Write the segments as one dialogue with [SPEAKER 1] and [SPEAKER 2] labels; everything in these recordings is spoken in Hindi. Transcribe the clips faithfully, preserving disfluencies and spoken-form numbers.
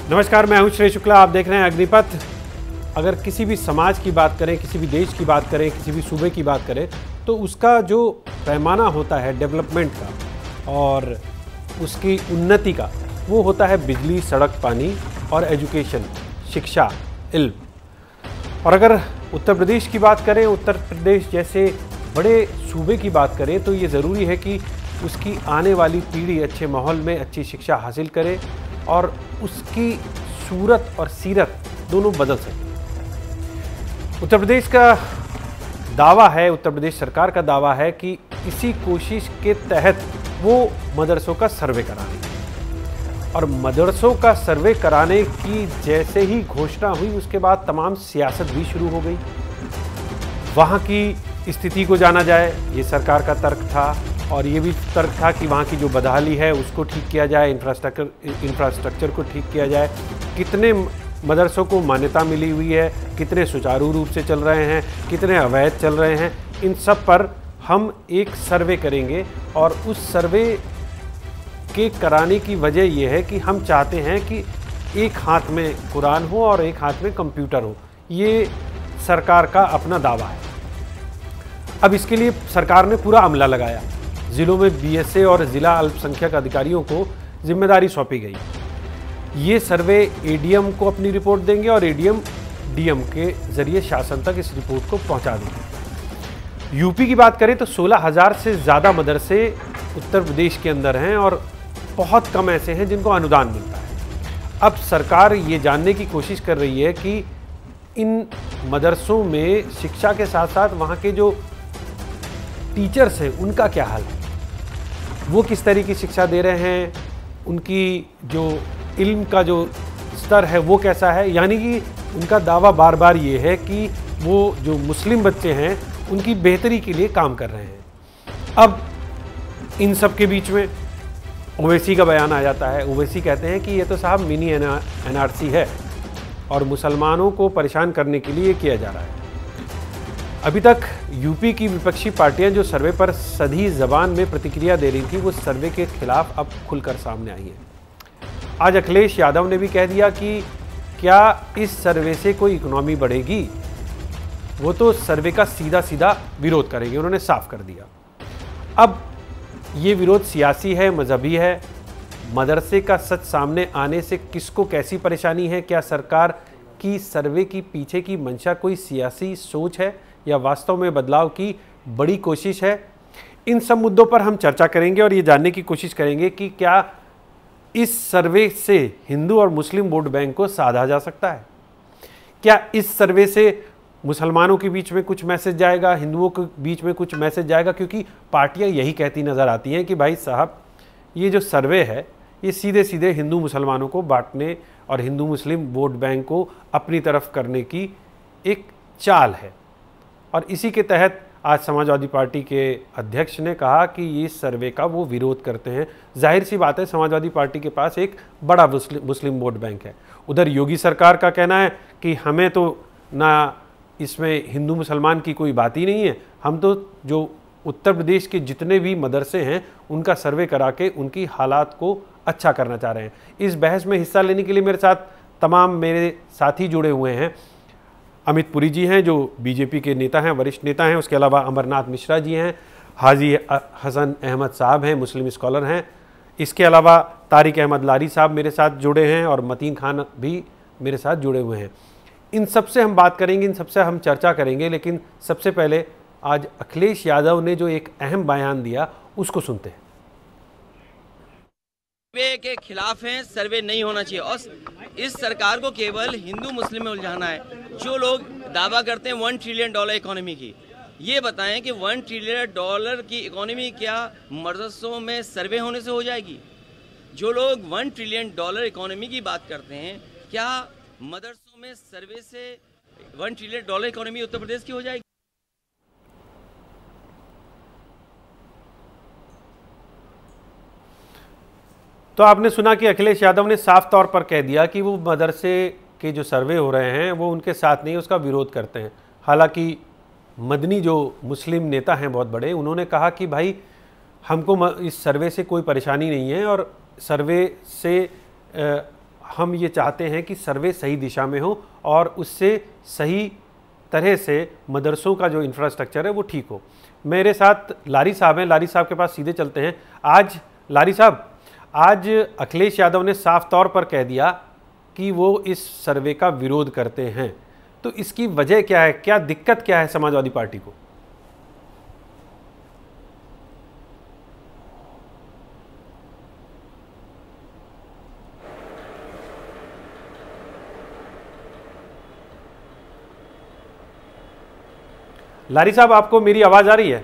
[SPEAKER 1] नमस्कार, मैं हूं श्री शुक्ला। आप देख रहे हैं अग्निपथ। अगर किसी भी समाज की बात करें, किसी भी देश की बात करें, किसी भी सूबे की बात करें, तो उसका जो पैमाना होता है डेवलपमेंट का और उसकी उन्नति का, वो होता है बिजली, सड़क, पानी और एजुकेशन, शिक्षा, इल्म। और अगर उत्तर प्रदेश की बात करें, उत्तर प्रदेश जैसे बड़े सूबे की बात करें, तो ये ज़रूरी है कि उसकी आने वाली पीढ़ी अच्छे माहौल में अच्छी शिक्षा हासिल करे और उसकी सूरत और सीरत दोनों बदल सके। उत्तर प्रदेश का दावा है, उत्तर प्रदेश सरकार का दावा है कि इसी कोशिश के तहत वो मदरसों का सर्वे करा रही है। और मदरसों का सर्वे कराने की जैसे ही घोषणा हुई, उसके बाद तमाम सियासत भी शुरू हो गई। वहाँ की स्थिति को जाना जाए, ये सरकार का तर्क था। और ये भी तर्क था कि वहाँ की जो बदहाली है उसको ठीक किया जाए, इंफ्रास्ट्रक्चर इंफ्रास्ट्रक्चर को ठीक किया जाए। कितने मदरसों को मान्यता मिली हुई है, कितने सुचारू रूप से चल रहे हैं, कितने अवैध चल रहे हैं, इन सब पर हम एक सर्वे करेंगे। और उस सर्वे के कराने की वजह यह है कि हम चाहते हैं कि एक हाथ में कुरान हो और एक हाथ में कंप्यूटर हो। ये सरकार का अपना दावा है। अब इसके लिए सरकार ने पूरा अमला लगाया। ज़िलों में बीएसए और ज़िला अल्पसंख्यक अधिकारियों को जिम्मेदारी सौंपी गई। ये सर्वे एडीएम को अपनी रिपोर्ट देंगे और एडीएम डीएम के ज़रिए शासन तक इस रिपोर्ट को पहुंचा देंगे। यूपी की बात करें तो सोलह हज़ार से ज़्यादा मदरसे उत्तर प्रदेश के अंदर हैं और बहुत कम ऐसे हैं जिनको अनुदान मिलता है। अब सरकार ये जानने की कोशिश कर रही है कि इन मदरसों में शिक्षा के साथ साथ वहाँ के जो टीचर्स हैं उनका क्या हाल है, वो किस तरह की शिक्षा दे रहे हैं, उनकी जो इल्म का जो स्तर है वो कैसा है। यानी कि उनका दावा बार बार ये है कि वो जो मुस्लिम बच्चे हैं उनकी बेहतरी के लिए काम कर रहे हैं। अब इन सब के बीच में ओवैसी का बयान आ जाता है। ओवैसी कहते हैं कि ये तो साहब मिनी एनआरसी है और मुसलमानों को परेशान करने के लिए किया जा रहा है। अभी तक यूपी की विपक्षी पार्टियां जो सर्वे पर सधी जबान में प्रतिक्रिया दे रही थी, वो सर्वे के खिलाफ अब खुलकर सामने आई है। आज अखिलेश यादव ने भी कह दिया कि क्या इस सर्वे से कोई इकोनॉमी बढ़ेगी। वो तो सर्वे का सीधा सीधा विरोध करेंगे, उन्होंने साफ कर दिया। अब ये विरोध सियासी है, मजहबी है। मदरसे का सच सामने आने से किसको कैसी परेशानी है, क्या सरकार की सर्वे की पीछे की मंशा कोई सियासी सोच है या वास्तव में बदलाव की बड़ी कोशिश है, इन सब मुद्दों पर हम चर्चा करेंगे और ये जानने की कोशिश करेंगे कि क्या इस सर्वे से हिंदू और मुस्लिम वोट बैंक को साधा जा सकता है। क्या इस सर्वे से मुसलमानों के बीच में कुछ मैसेज जाएगा, हिंदुओं के बीच में कुछ मैसेज जाएगा। क्योंकि पार्टियां यही कहती नज़र आती हैं कि भाई साहब, ये जो सर्वे है ये सीधे सीधे हिंदू मुसलमानों को बांटने और हिंदू मुस्लिम वोट बैंक को अपनी तरफ करने की एक चाल है। और इसी के तहत आज समाजवादी पार्टी के अध्यक्ष ने कहा कि इस सर्वे का वो विरोध करते हैं। जाहिर सी बात है, समाजवादी पार्टी के पास एक बड़ा मुस्लिम मुस्लिम वोट बैंक है। उधर योगी सरकार का कहना है कि हमें तो ना इसमें हिंदू मुसलमान की कोई बात ही नहीं है, हम तो जो उत्तर प्रदेश के जितने भी मदरसे हैं उनका सर्वे करा के उनकी हालात को अच्छा करना चाह रहे हैं। इस बहस में हिस्सा लेने के लिए मेरे साथ तमाम मेरे साथी जुड़े हुए हैं। अमित पुरी जी हैं जो बीजेपी के नेता हैं, वरिष्ठ नेता हैं। उसके अलावा अमरनाथ मिश्रा जी हैं, हाजी हसन अहमद साहब हैं, मुस्लिम स्कॉलर हैं। इसके अलावा तारिक अहमद लारी साहब मेरे साथ जुड़े हैं और मतीन खान भी मेरे साथ जुड़े हुए हैं। इन सबसे हम बात करेंगे, इन सबसे हम चर्चा करेंगे। लेकिन सबसे पहले आज अखिलेश यादव ने जो एक अहम बयान दिया उसको सुनते हैं।
[SPEAKER 2] सर्वे के खिलाफ हैं, सर्वे नहीं होना चाहिए और इस सरकार को केवल हिंदू मुस्लिम में उलझाना है। जो लोग दावा करते हैं वन ट्रिलियन डॉलर इकोनॉमी की, ये बताएं कि वन ट्रिलियन डॉलर की इकोनॉमी क्या मदरसों में सर्वे होने से हो जाएगी? जो लोग वन ट्रिलियन डॉलर इकोनॉमी की बात करते हैं, क्या मदरसों में सर्वे से one trillion dollar economy Uttar Pradesh की हो जाएगी?
[SPEAKER 1] तो आपने सुना कि अखिलेश यादव ने साफ तौर पर कह दिया कि वो मदरसे के जो सर्वे हो रहे हैं वो उनके साथ नहीं, उसका विरोध करते हैं। हालांकि मदनी जो मुस्लिम नेता हैं बहुत बड़े, उन्होंने कहा कि भाई हमको इस सर्वे से कोई परेशानी नहीं है और सर्वे से हम ये चाहते हैं कि सर्वे सही दिशा में हो और उससे सही तरह से मदरसों का जो इंफ्रास्ट्रक्चर है वो ठीक हो। मेरे साथ लारी साहब हैं, लारी साहब के पास सीधे चलते हैं। आज लारी साहब, आज अखिलेश यादव ने साफ तौर पर कह दिया कि वो इस सर्वे का विरोध करते हैं, तो इसकी वजह क्या है, क्या दिक्कत क्या है समाजवादी पार्टी को? लारी साहब, आपको मेरी आवाज आ रही है?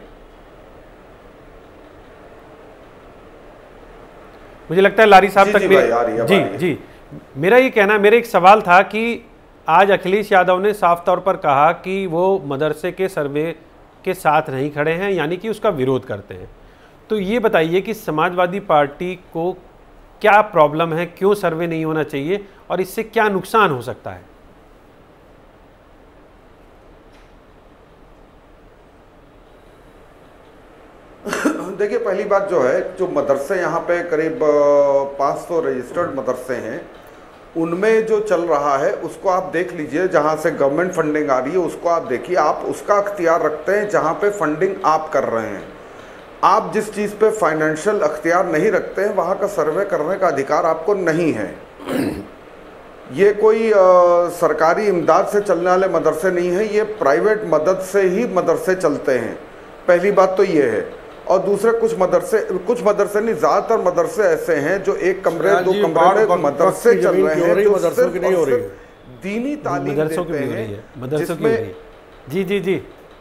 [SPEAKER 1] मुझे लगता है लारी साहब तक
[SPEAKER 3] जी,
[SPEAKER 1] मेरी
[SPEAKER 3] भाई, आ रही है,
[SPEAKER 1] जी
[SPEAKER 3] आ रही है।
[SPEAKER 1] जी मेरा ये कहना, मेरा एक सवाल था कि आज अखिलेश यादव ने साफ तौर पर कहा कि वो मदरसे के सर्वे के साथ नहीं खड़े हैं, यानी कि उसका विरोध करते हैं। तो ये बताइए कि समाजवादी पार्टी को क्या प्रॉब्लम है, क्यों सर्वे नहीं होना चाहिए और इससे क्या नुकसान हो सकता है?
[SPEAKER 3] देखिए, पहली बात जो है, जो मदरसे यहाँ पे करीब पाँच सौ रजिस्टर्ड मदरसे हैं, उनमें जो चल रहा है उसको आप देख लीजिए। जहाँ से गवर्नमेंट फंडिंग आ रही है उसको आप देखिए। आप उसका अख्तियार रखते हैं जहाँ पे फंडिंग आप कर रहे हैं। आप जिस चीज़ पे फाइनेंशियल अख्तियार नहीं रखते हैं वहाँ का सर्वे करने का अधिकार आपको नहीं है। ये कोई आ, सरकारी इमदाद से चलने वाले मदरसे नहीं है, ये प्राइवेट मदद से ही मदरसे चलते हैं। पहली बात तो ये है। और दूसरे कुछ मदरसे कुछ मदरसे नहीं, ज़्यादातर मदरसे ऐसे हैं जो एक कमरे दो कमरे में मदरसे चल रहे हैं जो
[SPEAKER 4] मदरसों की नहीं हो रही है,
[SPEAKER 3] दीनी तालीम
[SPEAKER 1] मदरसों की भी हो रही है, मदरसों की हो रही है। जी जी जी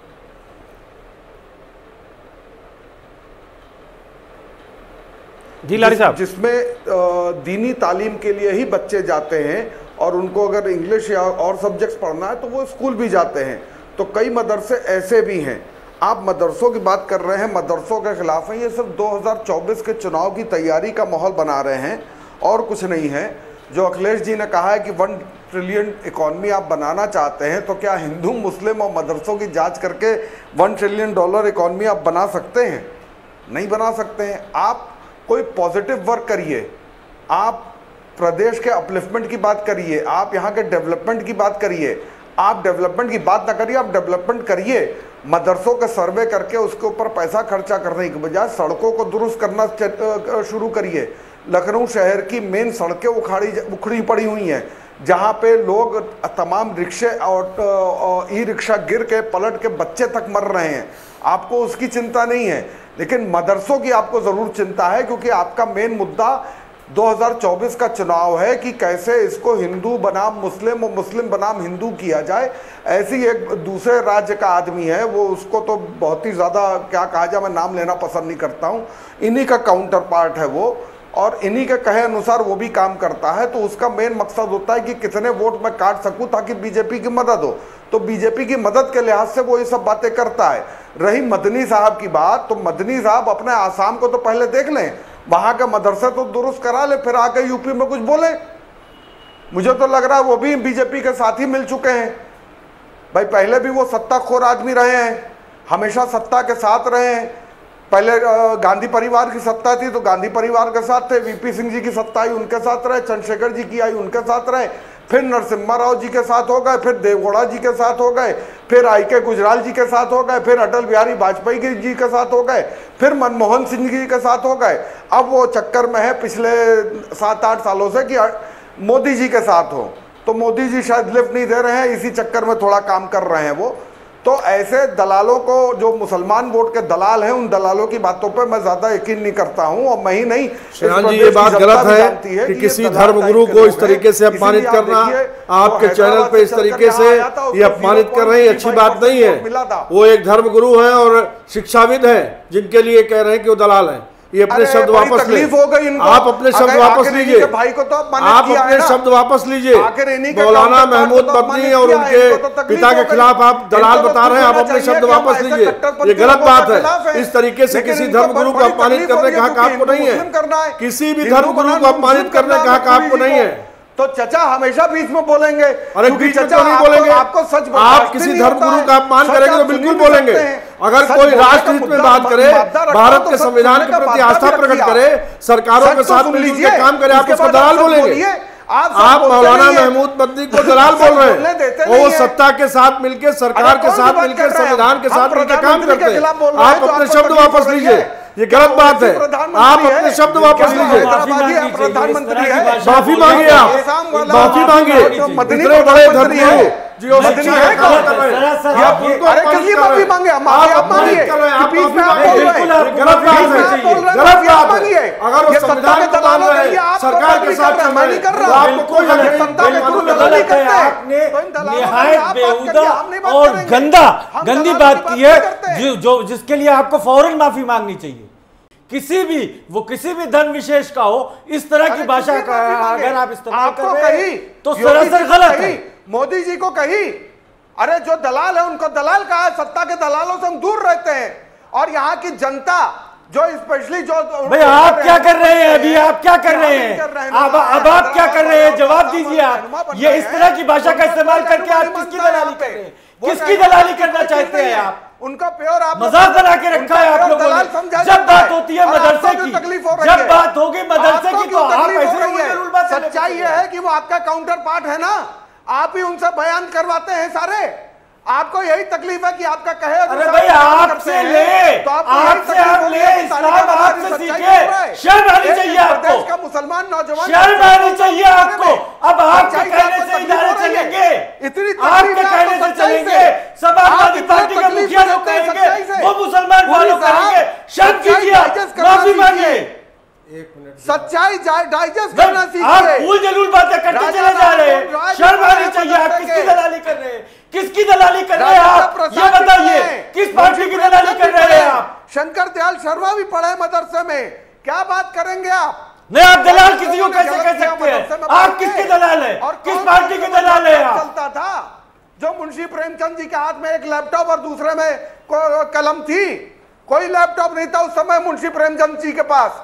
[SPEAKER 1] जी लारी साहब,
[SPEAKER 3] जिसमें दीनी तालीम के लिए ही बच्चे जाते हैं और उनको अगर इंग्लिश या और सब्जेक्ट्स पढ़ना है तो वो स्कूल भी जाते हैं। तो कई मदरसे ऐसे भी हैं। आप मदरसों की बात कर रहे हैं, मदरसों के खिलाफ हैं। ये सिर्फ दो हज़ार चौबीस के चुनाव की तैयारी का माहौल बना रहे हैं और कुछ नहीं है। जो अखिलेश जी ने कहा है कि वन ट्रिलियन इकॉनमी आप बनाना चाहते हैं, तो क्या हिंदू मुस्लिम और मदरसों की जांच करके वन ट्रिलियन डॉलर इकॉनमी आप बना सकते हैं? नहीं बना सकते हैं। आप कोई पॉजिटिव वर्क करिए, आप प्रदेश के अपलिफ्टमेंट की बात करिए, आप यहाँ के डेवलपमेंट की बात करिए। आप डेवलपमेंट की बात ना करिए, आप डेवलपमेंट करिए। मदरसों का सर्वे करके उसके ऊपर पैसा खर्चा करने के बजाय सड़कों को दुरुस्त करना शुरू करिए। लखनऊ शहर की मेन सड़कें उखाड़ी उखड़ी पड़ी हुई हैं, जहाँ पे लोग तमाम रिक्शे और ई रिक्शा गिर के पलट के बच्चे तक मर रहे हैं। आपको उसकी चिंता नहीं है, लेकिन मदरसों की आपको ज़रूर चिंता है, क्योंकि आपका मेन मुद्दा दो हज़ार चौबीस का चुनाव है कि कैसे इसको हिंदू बनाम मुस्लिम और मुस्लिम बनाम हिंदू किया जाए। ऐसी एक दूसरे राज्य का आदमी है, वो उसको तो बहुत ही ज़्यादा क्या कहा जाए, मैं नाम लेना पसंद नहीं करता हूँ, इन्हीं का काउंटर पार्ट है वो, और इन्हीं के कहे अनुसार वो भी काम करता है। तो उसका मेन मकसद होता है कि कितने वोट मैं काट सकूं ताकि बीजेपी की मदद हो। तो बीजेपी की मदद के लिहाज से वो ये सब बातें करता है। रही मदनी साहब की बात, तो मदनी साहब अपने आसाम को तो पहले देख लें, वहां के मदरसे तो दुरुस्त करा ले, फिर आके यूपी में कुछ बोले। मुझे तो लग रहा है वो भी बीजेपी के साथ ही मिल चुके हैं। भाई पहले भी वो सत्ताखोर आदमी रहे हैं, हमेशा सत्ता के साथ रहे हैं। पहले गांधी परिवार की सत्ता थी तो गांधी परिवार के साथ थे, वीपी सिंह जी की सत्ता आई उनके साथ रहे, चंद्रशेखर जी की आई उनके साथ रहे, फिर नरसिम्हा राव जी के साथ हो गए, फिर देवगौड़ा जी के साथ हो गए, फिर आई के गुजराल जी के साथ हो गए, फिर अटल बिहारी वाजपेयी जी के साथ हो गए, फिर मनमोहन सिंह जी के साथ हो गए। अब वो चक्कर में है पिछले सात आठ सालों से कि मोदी जी के साथ हो, तो मोदी जी शायद लिफ्ट नहीं दे रहे हैं, इसी चक्कर में थोड़ा काम कर रहे हैं वो। तो ऐसे दलालों को, जो मुसलमान वोट के दलाल हैं, उन दलालों की बातों पे मैं ज्यादा यकीन नहीं करता हूं। और मैं ही नहीं,
[SPEAKER 4] श्रीमान जी, ये बात गलत है कि किसी धर्मगुरु को इस तरीके से अपमानित करना। आपके चैनल पे इस तरीके से ये अपमानित कर रहे हैं, अच्छी बात नहीं है। वो एक धर्मगुरु है और शिक्षाविद है, जिनके लिए कह रहे हैं कि वो दलाल है। ये अपने शब्द वापस ले, आप अपने शब्द वापस लीजिए,
[SPEAKER 3] भाई को तो
[SPEAKER 4] आप अपने शब्द वापस लीजिए। मौलाना महमूद मदनी और उनके पिता के खिलाफ आप दलाल बता रहे हैं, आप अपने शब्द वापस लीजिए। ये गलत बात है। इस तरीके से किसी धर्मगुरु को अपमानित करने का हक आपको नहीं है। किसी भी धर्मगुरु को अपमानित करने का हक आपको नहीं है।
[SPEAKER 3] तो चचा हमेशा बीच में बोलेंगे,
[SPEAKER 4] अरे बीच में नहीं बोलेंगे।
[SPEAKER 3] आपको सच
[SPEAKER 4] आप किसी धर्मगुरु का अपमान करेंगे तो बिल्कुल बोलेंगे। अगर कोई राष्ट्रहित में बात करे, भारत के संविधान के प्रति आस्था प्रकट करे, सरकारों के साथ मिलकर काम करे, आप उसको दलाल बोलेंगे। आप मौलाना महमूद बद्री को दलाल बोल रहे हैं। वो सत्ता के साथ मिलकर, सरकार के साथ मिलकर, संविधान के साथ मिलकर काम करते हैं। आप अपने शब्द वापस लीजिए, ये गलत बात है। आप अपने शब्द वापस लीजिए,
[SPEAKER 3] प्रधानमंत्री है,
[SPEAKER 4] माफी मांगिए, आप माफी मांगिए। इतने बड़े धर्मगुरु जो शिक्षा है,
[SPEAKER 3] अरे किसकी माफी मांगे? आप मांगिए, बीच में आप बोल रहे हैं,
[SPEAKER 4] गलत बात है, गलत बात है। अगर वो संविधान को मान रहे हैं, सरकार के साथ चल रहे हैं, तो आपको कोई
[SPEAKER 5] सत्ता के थ्रू दलाली करते हैं। निहायत बेहुदा और गंदा गंदी बात की है, जो जो जिसके लिए आपको फौरन माफी मांगनी चाहिए। किसी भी वो किसी भी धर्म विशेष का हो, इस तरह की भाषा का अगर आप इस्तेमाल कर रहे हैं तो सरासर गलत है।
[SPEAKER 3] मोदी जी को कही, अरे जो दलाल है उनको दलाल कहा, सत्ता के दलालों से हम दूर रहते हैं। और यहाँ की जनता जो स्पेशली जो
[SPEAKER 5] भाई आप क्या कर रहे हैं अभी, आप क्या कर रहे हैं अब अब आप क्या कर रहे हैं, जवाब दीजिए आप। ये इस तरह की भाषा का इस्तेमाल करके आप किसकी दलाली कर रहे हैं, किसकी दलाली करना चाहते हैं आप?
[SPEAKER 3] उनका प्योर आप
[SPEAKER 5] मजाक बना के रखा है आप लोगों ने। जब बात होती है मदरसे की, जब बात होगी मदरसे की, तो आप ऐसे।
[SPEAKER 3] सच्चाई ये है कि वो आपका काउंटर पार्ट है ना, आप ही उनसे बयान करवाते हैं सारे। आपको यही तकलीफ है कि आपका कहे,
[SPEAKER 5] अरे भाई आपसे ले, तो आपसे आप ले, इस्लाम आपसे सीखे। शर्म आनी चाहिए आपको,
[SPEAKER 3] का मुसलमान नौजवान
[SPEAKER 5] शर्म आनी चाहिए आपको। अब आपके कहने से इदारे चलेंगे,
[SPEAKER 3] इतनी
[SPEAKER 5] आपके कहने से चलेंगे। समाजवादी पार्टी के मुखिया लोग कहेंगे, वो मुसलमान फॉलो करेंगे। शर्म कीजिए, माफी मांगिए।
[SPEAKER 3] सच्चाई डाइजेस्ट करना सीखिए।
[SPEAKER 5] आप भूल जरूर बातें करते चले जा रहे हैं। शर्म आनी चाहिए। आप किसकी दलाली कर रहे हैं, किसकी दलाली कर रहे हैं आप, ये बताइए। किस पार्टी की दलाली कर रहे हैं आप?
[SPEAKER 3] शंकर दयाल शर्मा भी पढ़े मदरसे में, क्या बात करेंगे आप?
[SPEAKER 5] नहीं, आप दलाल किसी को कैसे कह सकते हैं? आप किसके दलाल है, किस पार्टी के दलाल है आप?
[SPEAKER 3] चलता था जो मुंशी प्रेमचंद जी के हाथ में एक लैपटॉप और दूसरे में कलम थी, कोई लैपटॉप नहीं था उस समय मुंशी प्रेमचंद जी के पास।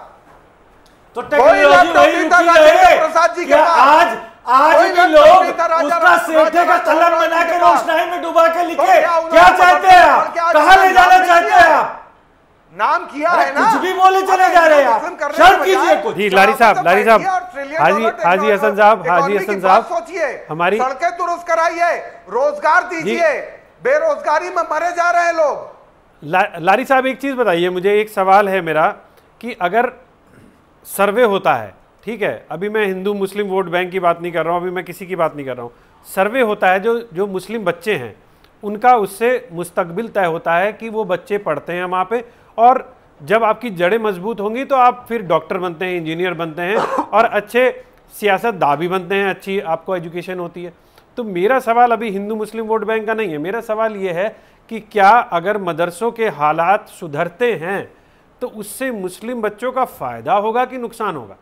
[SPEAKER 5] तो टेक्नोलॉजी वही रुकी रहे प्रसाद जी के पास। आज आज भी लोग उसका सेठे का कलम बना के रोशनाई में डुबा के लिखे। क्या चाहते हैं आप, कहां ले जाना चाहते हैं आप?
[SPEAKER 3] नाम किया है ना,
[SPEAKER 5] कुछ भी बोले चले जा रहे हैं आप। शर्म कीजिए कुछ।
[SPEAKER 1] जी लारी साहब, लारी साहब, हाजी हाजी हसन साहब, हाजी हसन साहब,
[SPEAKER 3] सोचिए,
[SPEAKER 1] हमारी
[SPEAKER 3] सड़कें दुरुस्त कराइए, रोजगार दीजिए, बेरोजगारी में मरे जा रहे हैं लोग।
[SPEAKER 1] लारी साहब एक चीज बताइए मुझे, एक सवाल है मेरा कि अगर सर्वे होता है, ठीक है, अभी मैं हिंदू मुस्लिम वोट बैंक की बात नहीं कर रहा हूँ, अभी मैं किसी की बात नहीं कर रहा हूँ, सर्वे होता है, जो जो मुस्लिम बच्चे हैं उनका उससे मुस्तकबिल तय होता है कि वो बच्चे पढ़ते हैं वहाँ पे, और जब आपकी जड़ें मजबूत होंगी तो आप फिर डॉक्टर बनते हैं, इंजीनियर बनते हैं और अच्छे सियासतदान भी बनते हैं, अच्छी आपको एजुकेशन होती है। तो मेरा सवाल अभी हिंदू मुस्लिम वोट बैंक का नहीं है, मेरा सवाल ये है कि क्या अगर मदरसों के हालात सुधरते हैं तो उससे मुस्लिम बच्चों का फायदा होगा कि नुकसान होगा?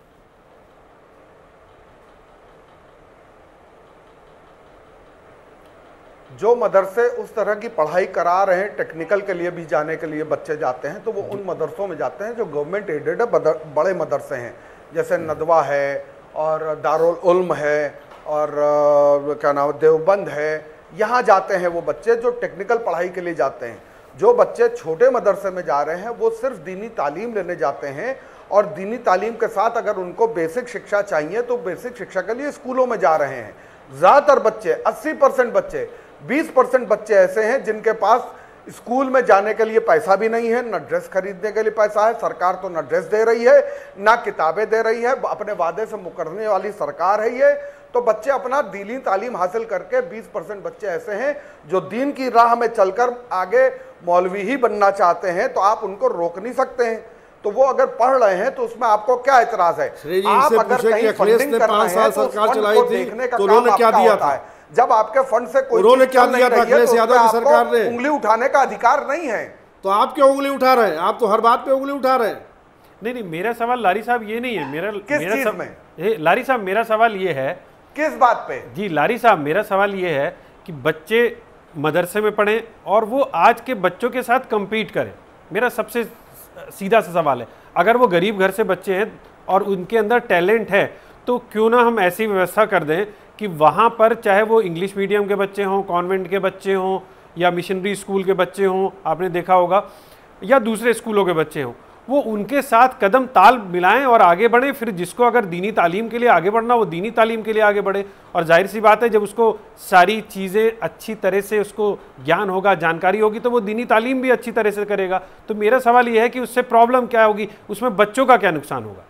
[SPEAKER 3] जो मदरसे उस तरह की पढ़ाई करा रहे हैं, टेक्निकल के लिए भी जाने के लिए बच्चे जाते हैं, तो वो उन मदरसों में जाते हैं जो गवर्नमेंट एडेड है, बड़े मदरसे हैं, जैसे नदवा है और दारुल उल्म है और क्या नाम देवबंद है, यहाँ जाते हैं वो बच्चे जो टेक्निकल पढ़ाई के लिए जाते हैं। जो बच्चे छोटे मदरसे में जा रहे हैं वो सिर्फ दीनी तालीम लेने जाते हैं, और दीनी तालीम के साथ अगर उनको बेसिक शिक्षा चाहिए तो बेसिक शिक्षा के लिए स्कूलों में जा रहे हैं। ज़्यादातर बच्चे, अस्सी परसेंट बच्चे, बीस परसेंट बच्चे ऐसे हैं जिनके पास स्कूल में जाने के लिए पैसा भी नहीं है, न ड्रेस खरीदने के लिए पैसा है, सरकार तो न ड्रेस दे रही है ना किताबें दे रही है, अपने वादे से मुकरने वाली सरकार है ये। तो बच्चे अपना दीनी तालीम हासिल करके, बीस परसेंट बच्चे ऐसे हैं जो दीन की राह में चलकर आगे मौलवी ही बनना चाहते हैं, तो आप उनको रोक नहीं सकते हैं। तो वो अगर पढ़ रहे हैं तो उसमें आपको क्या इतराज है? आप अगर कहीं फंडिंग कर रहे हैं तो सरकार चलाई थी तो उन्होंने क्या दिया था? जब आपके फंड से कोई
[SPEAKER 4] उन्होंने क्या दिया था अखिलेश यादव की सरकार ने?
[SPEAKER 3] उंगली उठाने का अधिकार नहीं है।
[SPEAKER 4] तो आप क्यों उंगली उठा रहे हैं? आप तो हर बात पे उंगली उठा रहे हैं।
[SPEAKER 1] नहीं नहीं, मेरा सवाल लारी साहब ये नहीं है। मेरा
[SPEAKER 3] किस
[SPEAKER 1] मेरा
[SPEAKER 3] चीज
[SPEAKER 1] सब,
[SPEAKER 3] में?
[SPEAKER 1] ए, लारी साहब मेरा सवाल ये है,
[SPEAKER 3] किस बात पे?
[SPEAKER 1] जी लारी साहब मेरा सवाल ये है कि बच्चे मदरसे में पढ़ें और वो आज के बच्चों के साथ compete करें। मेरा सबसे सीधा सा सवाल है, अगर वो गरीब घर से बच्चे हैं और उनके अंदर टैलेंट है तो क्यों ना हम ऐसी व्यवस्था कर दें कि वहाँ पर चाहे वो इंग्लिश मीडियम के बच्चे हों, कॉन्वेंट के बच्चे हों या मिशनरी स्कूल के बच्चे हों, आपने देखा होगा, या दूसरे स्कूलों के बच्चे हों, वो उनके साथ कदम ताल मिलाएं और आगे बढ़ें। फिर जिसको अगर दीनी तालीम के लिए आगे बढ़ना, वो दीनी तालीम के लिए आगे बढ़े। और जाहिर सी बात है, जब उसको सारी चीज़ें अच्छी तरह से उसको ज्ञान होगा, जानकारी होगी, तो वो दीनी तालीम भी अच्छी तरह से करेगा। तो मेरा सवाल ये है कि उससे प्रॉब्लम क्या होगी, उसमें बच्चों का क्या नुकसान होगा?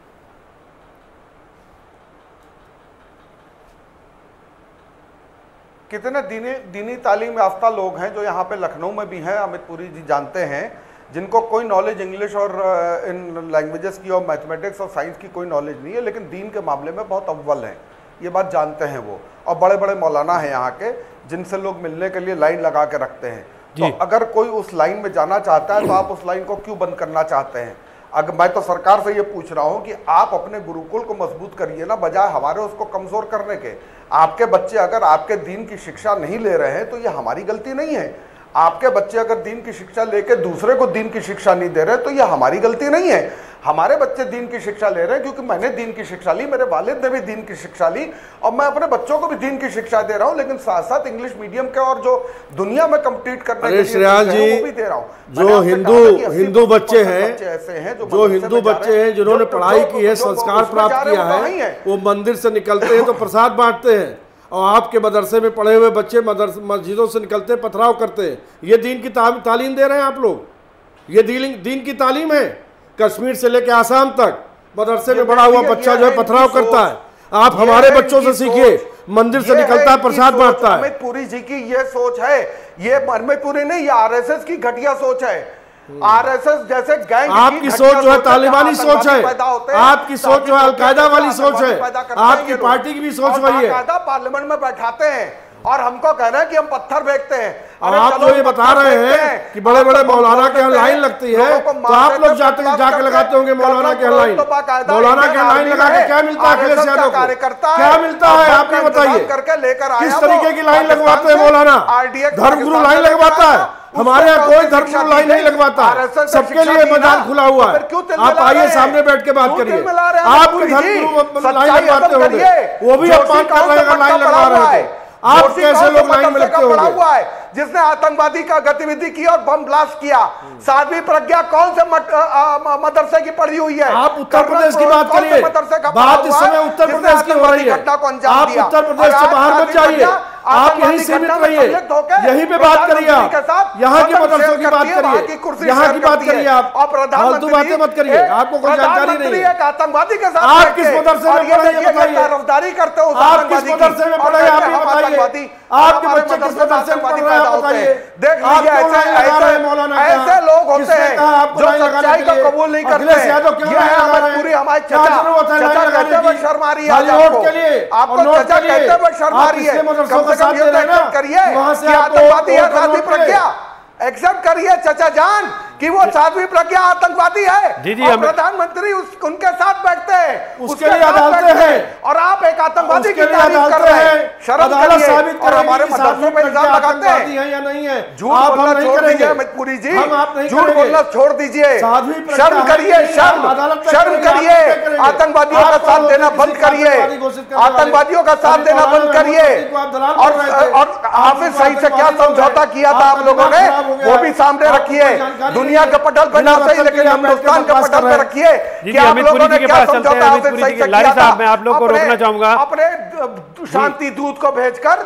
[SPEAKER 3] कितने दीनी दीनी तालीम याफ्ता लोग हैं जो यहाँ पे लखनऊ में भी हैं, अमित पुरी जी जानते हैं, जिनको कोई नॉलेज इंग्लिश और इन लैंग्वेजेस की और मैथमेटिक्स और साइंस की कोई नॉलेज नहीं है, लेकिन दीन के मामले में बहुत अव्वल हैं, ये बात जानते हैं वो। और बड़े बड़े मौलाना हैं यहाँ के, जिनसे लोग मिलने के लिए लाइन लगा के रखते हैं। तो अगर कोई उस लाइन में जाना चाहता है तो आप उस लाइन को क्यों बंद करना चाहते हैं? अगर मैं तो सरकार से ये पूछ रहा हूँ कि आप अपने गुरुकुल को मजबूत करिए ना, बजाय हमारे उसको कमज़ोर करने के। आपके बच्चे अगर आपके दीन की शिक्षा नहीं ले रहे हैं तो ये हमारी गलती नहीं है। आपके बच्चे अगर दीन की शिक्षा लेके दूसरे को दीन की शिक्षा नहीं दे रहे तो ये हमारी गलती नहीं है। हमारे बच्चे दीन की शिक्षा ले रहे हैं क्योंकि मैंने दीन की शिक्षा ली, मेरे वालिद ने भी दीन की शिक्षा ली, और मैं अपने बच्चों को भी दीन की शिक्षा दे रहा हूँ, लेकिन साथ साथ इंग्लिश मीडियम के और जो दुनिया में कम्पीट करने के लिए
[SPEAKER 4] श्रेयांश जी,
[SPEAKER 3] वो भी दे रहा हूँ।
[SPEAKER 4] जो हिंदू हिंदू बच्चे हैं, ऐसे हैं जो हिंदू बच्चे हैं जिन्होंने पढ़ाई की है, संस्कार प्राप्त किया है, वो मंदिर से निकलते हैं तो प्रसाद बांटते हैं, और आपके मदरसे में पढ़े हुए बच्चे मस्जिदों से निकलते हैं, पथराव करते हैं। ये दीन की तालीम दे रहे हैं आप लोग? ये दीन की तालीम है? कश्मीर से लेकर आसाम तक मदरसे में बड़ा हुआ बच्चा जो है पथराव करता है। आप हमारे बच्चों से सीखिए, मंदिर से निकलता है, प्रसाद बांटता है।
[SPEAKER 3] अमित पुरी जी की ये सोच है, ये अमित पुरी नहीं, ये आरएसएस की घटिया सोच है। आरएसएस जैसे गैंग,
[SPEAKER 4] आपकी सोच जो है तालिबानी सोच है, आपकी सोच जो है अलकायदा वाली सोच है, आपकी पार्टी की भी सोच वही है।
[SPEAKER 3] पार्लियामेंट में बैठाते हैं और हमको कह रहे हैं कि हम पत्थर फेंकते हैं।
[SPEAKER 4] और आप जो ये बता रहे हैं कि बड़े बड़े मौलाना के यहाँ लाइन लगती है, तो आप लोग जाते जाके लगाते होंगे मौलाना के यहाँ लाइन। मौलाना के यहाँ लाइन लगा के क्या मिलता है अखिलेश यादव को? क्या मिलता है आप ये बताइए? किस तरीके की लाइन लगवाते हैं मौलाना? धर्मगुरु लाइन लगवाता है? हमारे यहाँ कोई धर्मगुरु लाइन नहीं लगवाता, सबके लिए मैदान खुला हुआ है। आप आइए सामने बैठ के बात करिए। आपके धर्मगुरु लाइन लगवाते होंगे, वो भी अपमान कर रहे हैं लाइन लगवा रहे थे। आप कैसे लोग लाइन में लगते होंगे?
[SPEAKER 3] जिसने आतंकवादी का गतिविधि की और बम ब्लास्ट किया, साध्वी प्रज्ञा कौन से मदरसे की पढ़ी हुई है?
[SPEAKER 4] आप उत्तर प्रदेश की बात करिए, बात इस समय उत्तर प्रदेश की हो रही है। आप उत्तर प्रदेश से बाहर मत जाइए, आप यहीं सीमित रहिए, यहीं पे बात करिए। आप यहाँ के मदरसों की बात करिए, यहाँ की बात करिए। आप फालतू बातें मत करिए, आपको कोई जानकारी नहीं है।
[SPEAKER 3] आतंकवादी के साथ
[SPEAKER 4] आप किस मदरसे में पढ़े ये बताइए?
[SPEAKER 3] तरफदारी करते हो,
[SPEAKER 4] आप किस मदरसे में पढ़े आप ये बताइए? आपके बच्चे किस मदरसे में पढ़ रहे हैं आप बताइए?
[SPEAKER 3] देख लीजिए, ऐसे लोग होते हैं जो सच्चाई को कबूल नहीं करते हैं। ये है हमारी पूरी हमारी चचा चचा कहते हुए शर्म आ रही है आपको, आपको चचा कहते हुए शर्म आ रही है। कम से कम ये तो करिए कि आतंकवादी है साध्वी प्रज्ञा, एक्सेप्ट करिए चचा जान कि वो साध्वी प्रज्ञा आतंकवादी है।
[SPEAKER 1] जी जी,
[SPEAKER 3] और प्रधानमंत्री उस उनके साथ बैठते हैं,
[SPEAKER 4] उसके लिए अदालतें हैं,
[SPEAKER 3] और आप एक आतंकवादी की तारीफ कर रहे हैं। शर्म करिए, और हमारे मदरसों पे इल्जाम लगाते हैं
[SPEAKER 4] या नहीं है।
[SPEAKER 3] झूठ बोलना छोड़ दीजिए अमित पुरी जी, झूठ बोलना छोड़ दीजिए, शर्म करिए, शर्म शर्म करिए। आतंकवादियों का साथ देना बंद करिए, आतंकवादियों का साथ देना बंद करिए। और हाफिज सईद से क्या समझौता किया था आप लोगों ने, वो भी सामने रखिए। दुनिया के पटल पे ना सही, लेकिन हिंदुस्तान के पटल पे रखिए कि आप लोगों ने क्या समझौता हाफिज सईद से किया था।
[SPEAKER 1] मैं आप लोगों को रोकना चाहूंगा
[SPEAKER 3] अपने शांति दूत को भेजकर।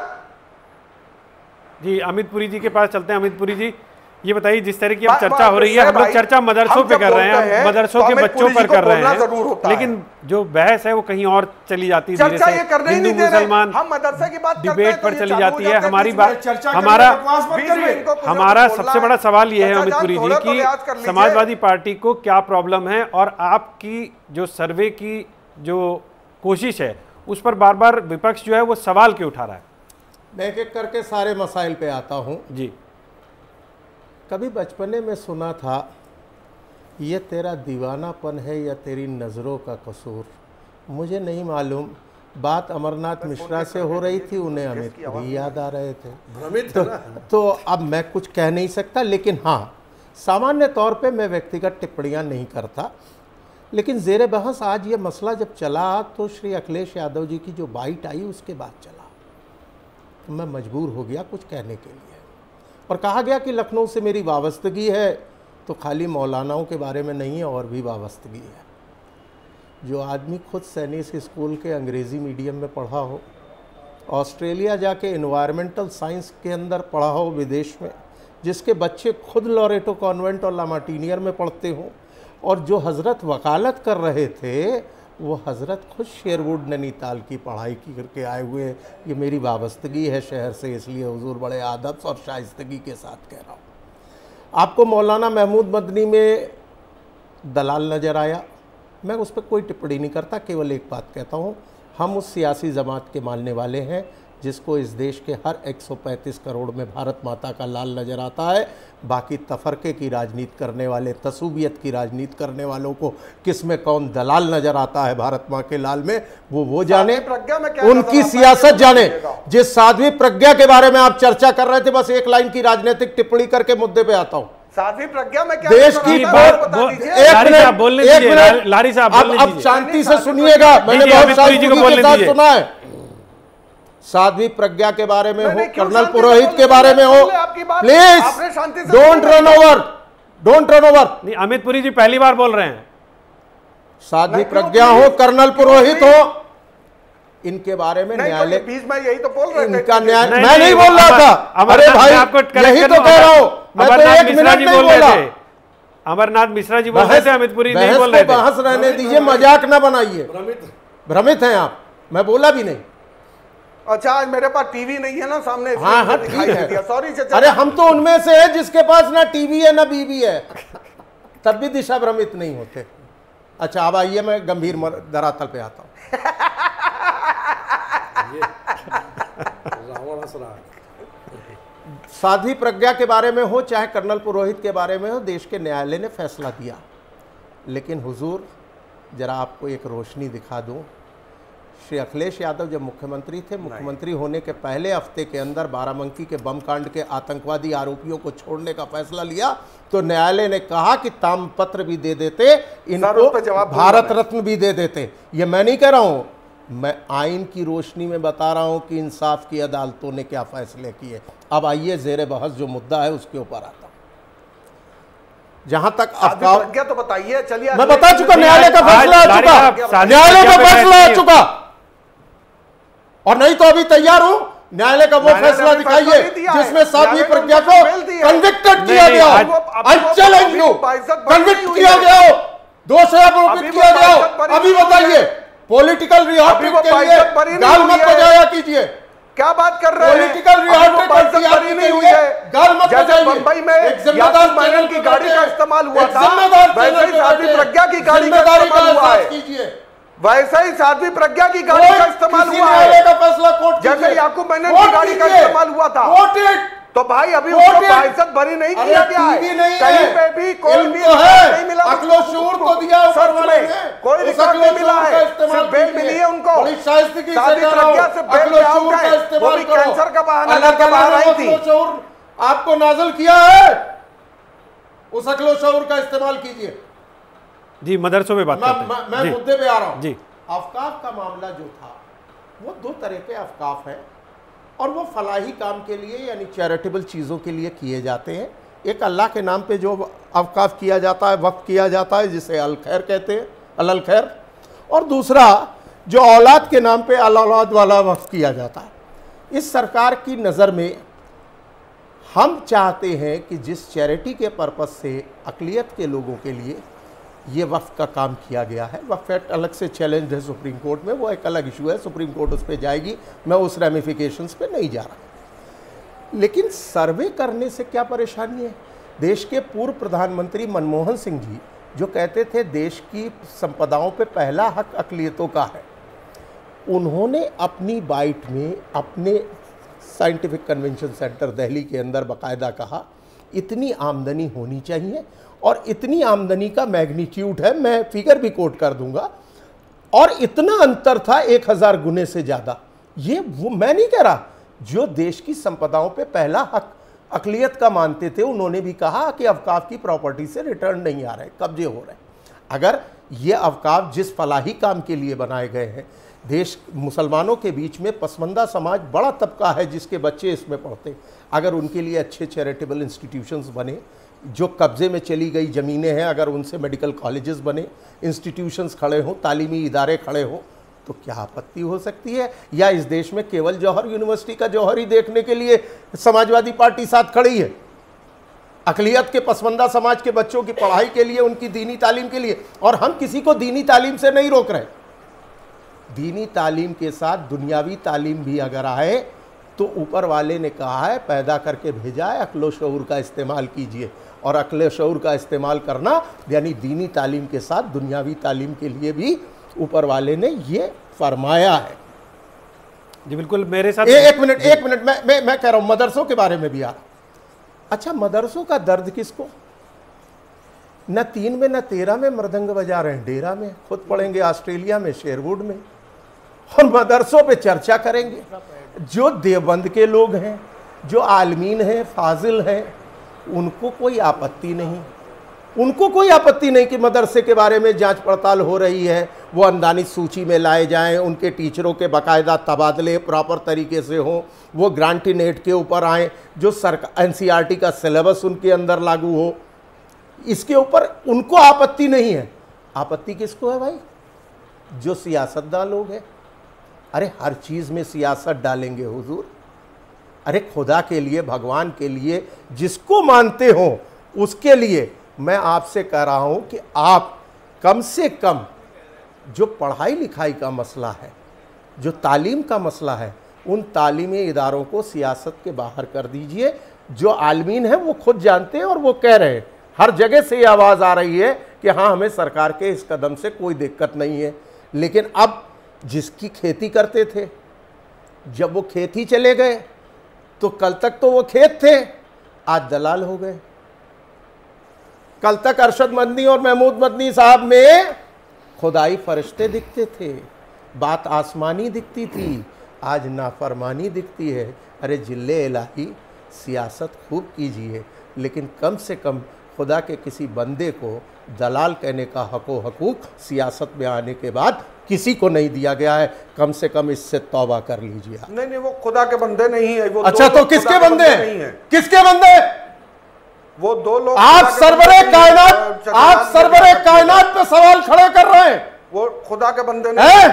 [SPEAKER 1] जी अमित पुरी जी के पास चलते हैं। अमित पुरी जी, ये बताइए, जिस तरह की अब चर्चा हो रही है, हम लोग चर्चा मदरसों पे कर रहे हैं, मदरसों के बच्चों पर कर रहे हैं, लेकिन जो बहस है वो कहीं और चली जाती है। धीरे से हिंदू मुसलमान डिबेट पर चली जाती है। हमारी बात, हमारा हमारा सबसे बड़ा सवाल ये है अमित पुरी जी की समाजवादी पार्टी को क्या प्रॉब्लम है, और आपकी जो सर्वे की जो कोशिश है उस पर बार बार विपक्ष जो है वो सवाल क्यों उठा रहा है?
[SPEAKER 6] मैं एक एक करके सारे मसाइल पे आता हूँ
[SPEAKER 1] जी।
[SPEAKER 6] कभी बचपने में सुना था, ये तेरा दीवानापन है या तेरी नज़रों का कसूर, मुझे नहीं मालूम। बात अमरनाथ मिश्रा से हो रही थी, उन्हें अमित पुरी याद आ रहे थे। तो, तो अब मैं कुछ कह नहीं सकता, लेकिन हाँ, सामान्य तौर पे मैं व्यक्तिगत टिप्पणियाँ नहीं करता, लेकिन ज़ेरे बहस आज ये मसला जब चला तो श्री अखिलेश यादव जी की जो बाइट आई उसके बाद चला, तो मैं मजबूर हो गया कुछ कहने के लिए। और कहा गया कि लखनऊ से मेरी वाबस्तगी है, तो खाली मौलानाओं के बारे में नहीं है, और भी वाबस्तगी है। जो आदमी खुद सैनिक स्कूल के अंग्रेज़ी मीडियम में पढ़ा हो, ऑस्ट्रेलिया जाके इन्वायरमेंटल साइंस के अंदर पढ़ा हो विदेश में, जिसके बच्चे खुद लॉरेटो कॉन्वेंट और लामार्टिनियर में पढ़ते हों, और जो हज़रत वकालत कर रहे थे वो हज़रत खुद शेरवुड नैनीताल की पढ़ाई की करके आए हुए। ये मेरी वाबस्तगी है शहर से, इसलिए हुजूर बड़े आदब और शाइस्तगी के साथ कह रहा हूँ। आपको मौलाना महमूद मदनी में दलाल नज़र आया, मैं उस पर कोई टिप्पणी नहीं करता, केवल एक बात कहता हूँ, हम उस सियासी जमात के मानने वाले हैं जिसको इस देश के हर एक सौ पैंतीस करोड़ में भारत माता का लाल नज़र आता है। बाकी तफरके की राजनीति करने वाले, तसूबियत की राजनीति करने वालों को किस में कौन दलाल नज़र आता है भारत माँ के लाल में, वो वो जाने, उनकी सियासत जाने। जिस साध्वी प्रज्ञा के बारे में आप चर्चा कर रहे थे, बस एक लाइन की राजनीतिक टिप्पणी करके मुद्दे पे आता हूँ।
[SPEAKER 3] साध्वी प्रज्ञा में क्या
[SPEAKER 6] देश की
[SPEAKER 3] एक
[SPEAKER 6] मिनट
[SPEAKER 1] लारी साहब,
[SPEAKER 6] अब शांति से सुनिएगा, मैंने बहुत शांति के साथ सुना है। साध्वी प्रज्ञा के बारे में हो, कर्नल पुरोहित के बारे में हो, please don't run over, don't run over.
[SPEAKER 1] नहीं, अमित पुरी जी पहली बार बोल रहे हैं।
[SPEAKER 6] साध्वी प्रज्ञा हो, कर्नल पुरोहित हो, इनके बारे में न्यायालय,
[SPEAKER 3] बीच में यही तो बोल रहे थे
[SPEAKER 6] इनका न्याय, मैं नहीं बोल रहा था, अरे भाई यही तो कह रहा हूं, मैं तो एक मिनट नहीं बोला।
[SPEAKER 1] अमरनाथ मिश्रा जी बोल रहे थे, अमित पुरी नहीं बोल रहे थे।
[SPEAKER 6] बहस रहने दीजिए, मजाक ना बनाइए। भ्रमित हैं आप, मैं बोला भी नहीं।
[SPEAKER 3] अच्छा, आज मेरे पास टीवी नहीं है ना सामने,
[SPEAKER 6] हाँ हाँ ठीक है,
[SPEAKER 3] सॉरी।
[SPEAKER 6] अरे हम तो उनमें से है जिसके पास ना टीवी है ना बीवी है, तब भी दिशा भ्रमित नहीं होते। अच्छा, अब आइए मैं गंभीर धरातल पे आता हूं। साध्वी प्रज्ञा के बारे में हो चाहे कर्नल पुरोहित के बारे में हो, देश के न्यायालय ने फैसला दिया। लेकिन हुजूर, जरा आपको एक रोशनी दिखा दूं, श्री अखिलेश यादव जब मुख्यमंत्री थे, मुख्यमंत्री होने के पहले हफ्ते के अंदर बाराबंकी के बम कांड के आतंकवादी आरोपियों को छोड़ने का फैसला लिया, तो न्यायालय ने कहा कि तामपत्र भी दे देते, इनको भारत रत्न भी दे देते। ये मैं नहीं कह रहा हूं, मैं आइन की रोशनी में बता रहा हूं कि इंसाफ की अदालतों ने क्या फैसले किए। अब आइए जेर बहस जो मुद्दा है उसके ऊपर आता हूं। जहां तक
[SPEAKER 3] अफवाह तो बताइए, चलिए
[SPEAKER 6] मैं बता चुका, न्यायालय का फैसला आ चुका, न्यायालय का फैसला आ चुका, और नहीं तो अभी तैयार हूं, न्यायालय का वो फैसला दिखाइए जिसमें साध्वी प्रज्ञा को कन्विक्टेड किया गया हो, चैलेंज यू, कन्विक्ट किया गया हो, दोषी आरोपित किया गया हो। अभी बताइए, पॉलिटिकल रिहार्टिंग के लिए गाल मत बजाया कीजिए।
[SPEAKER 3] क्या बात कर रहे हैं?
[SPEAKER 6] पॉलिटिकल रिहार्टिंग नहीं हुई है, गाल मत बजाइए।
[SPEAKER 3] मुंबई में एक जिम्मेदार चैनल की गाड़ी का इस्तेमाल हुआ था, वैसे ही साध्वी प्रज्ञा की गाड़ी का इस्तेमाल हुआ है, वैसे ही साध्वी प्रज्ञा की गाड़ी का इस्तेमाल हुआ है, जैसे याकूब मेनन की गाड़ी का इस्तेमाल हुआ था। तो भाई अभी उसको बाइज्जत भरी नहीं किया गया है, कहीं पे भी कोई भी नहीं मिला,
[SPEAKER 6] अक्लोशूर को दिया ऊपर वाले ने,
[SPEAKER 3] कोई रिकॉर्ड नहीं मिला है, सिर्फ बेल मिली है उनको। साध्वी प्रज्ञा से बेल पे आउट है, वो भी कैंसर का बहाना करके बाहर आई थी।
[SPEAKER 6] आपको नाज़िल किया है, उस अक्लोशूर का इस्तेमाल कीजिए।
[SPEAKER 1] जी, मदरसों में बात करते हैं।
[SPEAKER 6] मैं मुद्दे पे आ रहा हूं।
[SPEAKER 1] जी,
[SPEAKER 6] अवकाफ का मामला जो था, वो दो तरह के अवकाफ है, और वो फलाही काम के लिए यानी चैरिटेबल चीज़ों के लिए किए जाते हैं। एक अल्लाह के नाम पे जो अवकाफ किया जाता है, वक्फ किया जाता है, जिसे अल खैर कहते हैं, अलल खैर, और दूसरा जो औलाद के नाम पे अल औलाद वाला वक्फ किया जाता है। इस सरकार की नज़र में हम चाहते हैं कि जिस चैरिटी के पर्पज़ से अक़लियत के लोगों के लिए ये वक्फ का काम किया गया है, वक्फ एक्ट अलग से चैलेंज है सुप्रीम कोर्ट में, वो एक अलग इशू है, सुप्रीम कोर्ट उस पर जाएगी, मैं उस रेमिफिकेशंस पे नहीं जा रहा। लेकिन सर्वे करने से क्या परेशानी है? देश के पूर्व प्रधानमंत्री मनमोहन सिंह जी जो कहते थे देश की संपदाओं पे पहला हक अक़लियतों का है, उन्होंने अपनी बाइट में अपने साइंटिफिक कन्वेंशन सेंटर दिल्ली के अंदर बाकायदा कहा इतनी आमदनी होनी चाहिए, और इतनी आमदनी का मैग्नीट्यूड है, मैं फिगर भी कोट कर दूंगा, और इतना अंतर था एक हज़ार गुने से ज़्यादा। ये वो मैं नहीं कह रहा, जो देश की संपदाओं पे पहला हक अक़लियत का मानते थे, उन्होंने भी कहा कि अवकाफ की प्रॉपर्टी से रिटर्न नहीं आ रहे, कब्जे हो रहे हैं। अगर ये अवकाफ जिस फलाही काम के लिए बनाए गए हैं, देश मुसलमानों के बीच में पसमानदा समाज बड़ा तबका है जिसके बच्चे इसमें पढ़ते, अगर उनके लिए अच्छे चैरिटेबल इंस्टीट्यूशंस बने, जो कब्जे में चली गई ज़मीनें हैं, अगर उनसे मेडिकल कॉलेजेस बने, इंस्टीट्यूशंस खड़े हों, तालीमी इदारे खड़े हों, तो क्या आपत्ति हो सकती है? या इस देश में केवल जौहर यूनिवर्सिटी का जौहर ही देखने के लिए समाजवादी पार्टी साथ खड़ी है? अक़लियत के पसमानदा समाज के बच्चों की पढ़ाई के लिए, उनकी दीनी तालीम के लिए। और हम किसी को दीनी तालीम से नहीं रोक रहे। दीनी तालीम के साथ दुनियावी तालीम भी अगर आए तो ऊपर वाले ने कहा है पैदा करके भेजा है, अक्ल शऊर का इस्तेमाल कीजिए। और अक्ल शऊर का इस्तेमाल करना यानी दीनी तालीम के साथ दुनियावी तालीम के लिए भी ऊपर वाले ने ये फरमाया है।
[SPEAKER 1] जी बिल्कुल, मेरे साथ
[SPEAKER 6] ए, एक मिनट एक मिनट मैं मैं मैं कह रहा हूं मदरसों के बारे में भी आ रहा। अच्छा, मदरसों का दर्द किसको? न तीन में न तेरह में मृदंग बजा रहे हैं डेरा में, खुद पढ़ेंगे ऑस्ट्रेलिया में शेरवुड में, और मदरसों पे चर्चा करेंगे। जो देवबंद के लोग हैं, जो आलमीन हैं, फाजिल हैं, उनको कोई आपत्ति नहीं, उनको कोई आपत्ति नहीं कि मदरसे के बारे में जांच पड़ताल हो रही है, वो अनुदानित सूची में लाए जाएं, उनके टीचरों के बाकायदा तबादले प्रॉपर तरीके से हों, वो ग्रांटी नेट के ऊपर आएँ, जो सरकार एनसीईआरटी का सिलेबस उनके अंदर लागू हो, इसके ऊपर उनको आपत्ति नहीं है। आपत्ति किसको है भाई? जो सियासतदान लोग हैं। अरे हर चीज़ में सियासत डालेंगे हुजूर? अरे खुदा के लिए, भगवान के लिए, जिसको मानते हो उसके लिए मैं आपसे कह रहा हूं कि आप कम से कम जो पढ़ाई लिखाई का मसला है, जो तालीम का मसला है, उन तालीमी इदारों को सियासत के बाहर कर दीजिए। जो आलमीन हैं वो खुद जानते हैं और वो कह रहे हैं, हर जगह से ये आवाज़ आ रही है कि हाँ हमें सरकार के इस कदम से कोई दिक्कत नहीं है। लेकिन अब जिसकी खेती करते थे, जब वो खेती चले गए तो कल तक तो वो खेत थे, आज दलाल हो गए। कल तक अरशद मदनी और महमूद मदनी साहब में खुदाई फरिश्ते दिखते थे, बात आसमानी दिखती थी, आज नाफरमानी दिखती है। अरे जिल्ले इलाही, सियासत खूब कीजिए, लेकिन कम से कम खुदा के किसी बंदे को दलाल कहने का हको हकूक सियासत में आने के बाद किसी को नहीं दिया गया है। कम से कम इससे तौबा कर लीजिए।
[SPEAKER 3] नहीं नहीं, वो खुदा के बंदे नहीं है वो।
[SPEAKER 6] अच्छा तो किसके बंदे? किसके बंदे?
[SPEAKER 3] वो दो लोग।
[SPEAKER 6] आप सरवरे कायनात, आप सरवरे कायनात पे सवाल खड़े कर रहे हैं।
[SPEAKER 3] वो खुदा के बंदे नहीं,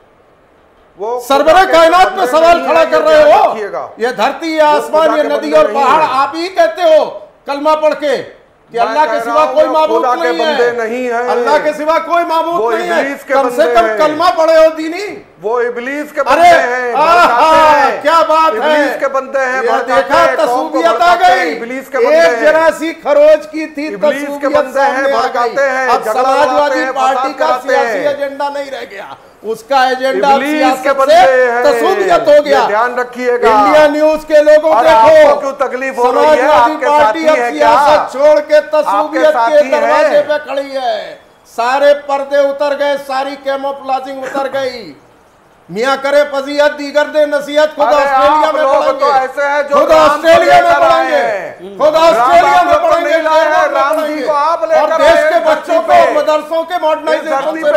[SPEAKER 6] वो सरवरे कायनात पे सवाल खड़ा कर रहे हो। ये धरती, ये आसमान, ये नदी और पहाड़ आप ही कहते हो कलमा पढ़ के कि अल्लाह के सिवा कोई माबूद नहीं है, अल्लाह के सिवा कोई माबूद नहीं है। कम से कम कलमा पढ़े हो दीनी।
[SPEAKER 3] वो इब्लीस के बंदे हैं,
[SPEAKER 6] हैं। क्या बात है,
[SPEAKER 3] इब्लीस के बंदे हैं।
[SPEAKER 6] देखा तसूबियत आ गई,
[SPEAKER 3] इब्लीस के बंदे हैं।
[SPEAKER 6] एक जरा सी खरोज की थी,
[SPEAKER 3] इब्लीस के बंदे हैं, भड़काते हैं।
[SPEAKER 6] अब समाजवादी पार्टी का सियासी एजेंडा नहीं रह गया, उसका एजेंडा
[SPEAKER 3] इब्लीस के बंदे हैं,
[SPEAKER 6] तसूबियत हो गया।
[SPEAKER 3] ध्यान रखिएगा।
[SPEAKER 6] इंडिया न्यूज के लोगों को देखो,
[SPEAKER 3] क्यों तकलीफ हो रही है?
[SPEAKER 6] समाजवादी पार्टी अब सियासत छोड़ के तसूबियत के दरवाजे पे खड़ी है। सारे पर्दे उतर गए, सारी कैमोफ्लेजिंग उतर गई। मियां करे फजीहत दीगर दे नसीहत, खुद ऑस्ट्रेलिया में पढ़ेंगे,
[SPEAKER 3] तो ऐसे है जो
[SPEAKER 6] खुद ऑस्ट्रेलिया में पढ़ेंगे, खुद ऑस्ट्रेलिया में पढ़ेंगे,
[SPEAKER 3] राम जी को आप लेकर
[SPEAKER 6] और देश के बच्चों को मदरसों के मॉडर्नाइजेशन से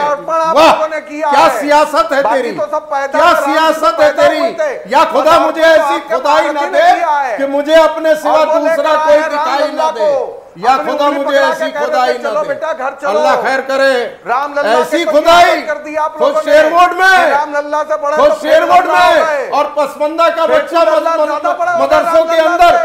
[SPEAKER 6] रोकेंगे। क्या सियासत है तेरी? क्या सियासत है तेरी? या खुदा मुझे ऐसी खुदाई न दे कि मुझे अपने सिवा दूसरा कोई दिखाई न दे, या खुदा मुझे ऐसी खुदाई न दे। अल्लाह खैर करे। ऐसी खुदाई खुद शेरवुड में, खुद शेरवुड में और पसमंदा का बच्चा मदरसों के अंदर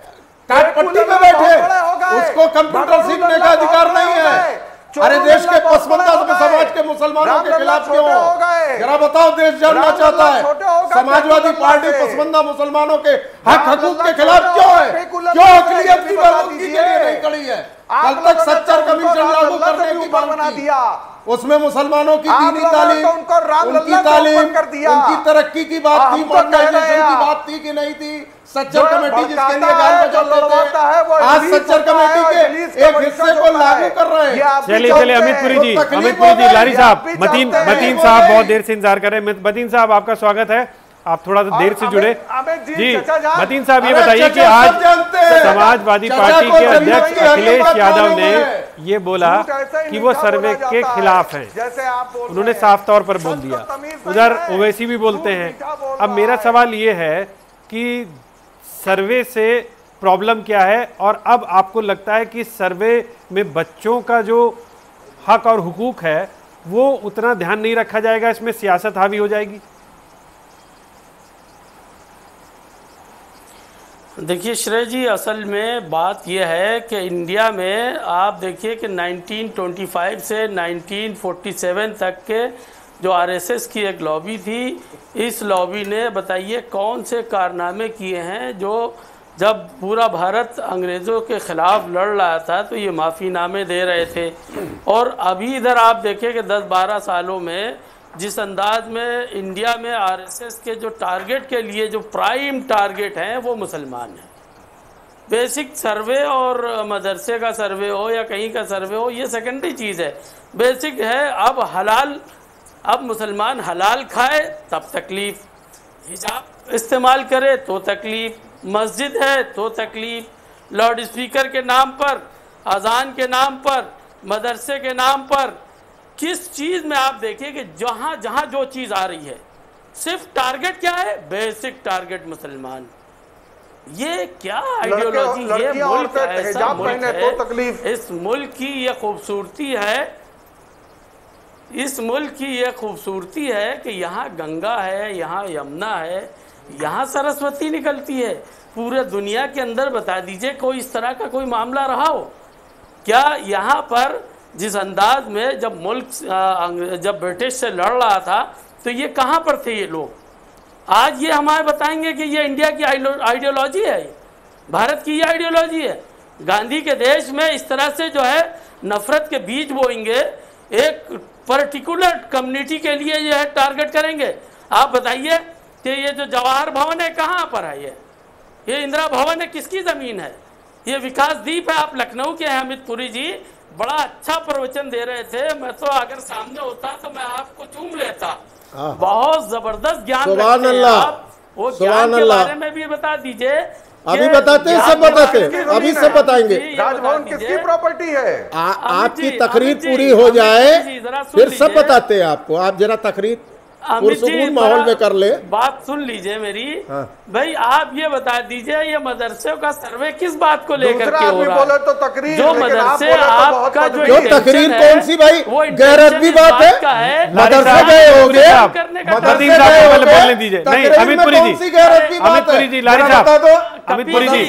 [SPEAKER 6] काटपट्टी में बैठे, उसको कंप्यूटर सीखने का अधिकार नहीं है। अरे देश के पसमंदा समाज के मुसलमानों के खिलाफ क्यों? जरा बताओ, देश जानना चाहता है समाजवादी पार्टी पसमंदा मुसलमानों के हक हकूक के खिलाफ क्यों है? क्यों अक़लियत की बहादुरी के लिए नहीं खड़ी है? कल तक सच्चर कमीशन लागू करने की बात बना दिया, उसमें मुसलमानों की दीनी तालीम, उनकी तालीम, उनकी तरक्की की बात थी, मॉडर्नाइजेशन की बात थी कि नहीं थी? सच्चर कमेटी जिसके लिए गाल बजाते थे, आज सच्चर कमेटी के एक हिस्से को लागू कर रहे हैं।
[SPEAKER 1] चलिए चलिए अमितपुरी जी, अमितपुरी जी, लारी साहब, मतीन मतीन साहब बहुत देर से इंतजार कर रहे हैं। मतीन साहब आपका स्वागत है, आप थोड़ा सा देर से जुड़े जी। मतीन साहब ये बताइए कि आज समाजवादी पार्टी के अध्यक्ष अखिलेश यादव ने ये बोला कि वो सर्वे के खिलाफ हैं, उन्होंने साफ तौर पर बोल दिया। उधर ओवैसी भी बोलते हैं। अब मेरा सवाल ये है कि सर्वे से प्रॉब्लम क्या है, और अब आपको लगता है कि सर्वे में बच्चों का जो हक और हुकूक है वो उतना ध्यान नहीं रखा जाएगा, इसमें सियासत हावी हो जाएगी?
[SPEAKER 7] देखिए श्रेय जी, असल में बात यह है कि इंडिया में आप देखिए कि नाइनटीन ट्वेंटी फाइव से नाइनटीन फोर्टी सेवन तक के जो आरएसएस की एक लॉबी थी, इस लॉबी ने बताइए कौन से कारनामे किए हैं जो जब पूरा भारत अंग्रेज़ों के ख़िलाफ़ लड़ रहा था तो ये माफ़ीनामे दे रहे थे। और अभी इधर आप देखें कि दस बारह सालों में जिस अंदाज में इंडिया में आरएसएस के जो टारगेट के लिए जो प्राइम टारगेट हैं वो मुसलमान हैं। बेसिक सर्वे और मदरसे का सर्वे हो या कहीं का सर्वे हो ये सेकेंडरी चीज़ है, बेसिक है अब हलाल, अब मुसलमान हलाल खाए तब तकलीफ़, हिजाब इस्तेमाल करे तो तकलीफ़, मस्जिद है तो तकलीफ़, लाउड स्पीकर के नाम पर, अजान के नाम पर, मदरसे के नाम पर, किस चीज़ में आप देखिए कि जहाँ जहाँ जो चीज़ आ रही है सिर्फ टारगेट क्या है, बेसिक टारगेट मुसलमान। ये क्या आइडियोलॉजी, ये मुल्क ऐसा मुल्क है, तो इस मुल्क की ये खूबसूरती है, इस मुल्क की ये खूबसूरती है कि यहाँ गंगा है, यहाँ यमुना है, यहाँ सरस्वती निकलती है। पूरे दुनिया के अंदर बता दीजिए कोई इस तरह का कोई मामला रहा हो क्या? यहाँ पर जिस अंदाज में जब मुल्क जब ब्रिटिश से लड़ रहा था तो ये कहाँ पर थे ये लोग? आज ये हमारे बताएंगे कि ये इंडिया की आइडियोलॉजी है, भारत की ये आइडियोलॉजी है। गांधी के देश में इस तरह से जो है नफरत के बीज बोएंगे, एक पर्टिकुलर कम्युनिटी के लिए जो है टारगेट करेंगे। आप बताइए कि ये जो जवाहर भवन है कहाँ पर है? ये ये इंदिरा भवन है, किसकी ज़मीन है? ये विकास दीप है। आप लखनऊ के हैं अमित पुरी जी, बड़ा अच्छा प्रवचन दे रहे थे, मैं तो अगर सामने होता तो मैं आपको चूम लेता। बहुत जबरदस्त ज्ञान रखते हैं आप, वो ज्ञान के बारे में भी बता दीजिए।
[SPEAKER 4] अभी बताते हैं, सब बताते हैं, अभी सब बताएंगे।
[SPEAKER 3] राजभवन किसकी प्रॉपर्टी है?
[SPEAKER 4] आ, आपकी तकरीर पूरी हो जाए फिर सब बताते हैं आपको। आप जरा तकरीर पुरसुकून माहौल में कर ले।
[SPEAKER 7] बात सुन लीजिए मेरी। हाँ। भाई आप ये बता दीजिए ये मदरसे का सर्वे किस बात को लेकर के हो रहा है?
[SPEAKER 3] तो तकरीर,
[SPEAKER 7] जो मदरसे आपका जो
[SPEAKER 4] जो तकरीर कौन सी भाई गैरत भी बात है। मदरसे गए हो गए,
[SPEAKER 1] मदीन साहब को बोलने दीजिए। नहीं अमित पुरी जी, अमित पुरी जी, लारी साहब, अमित पुरी जी,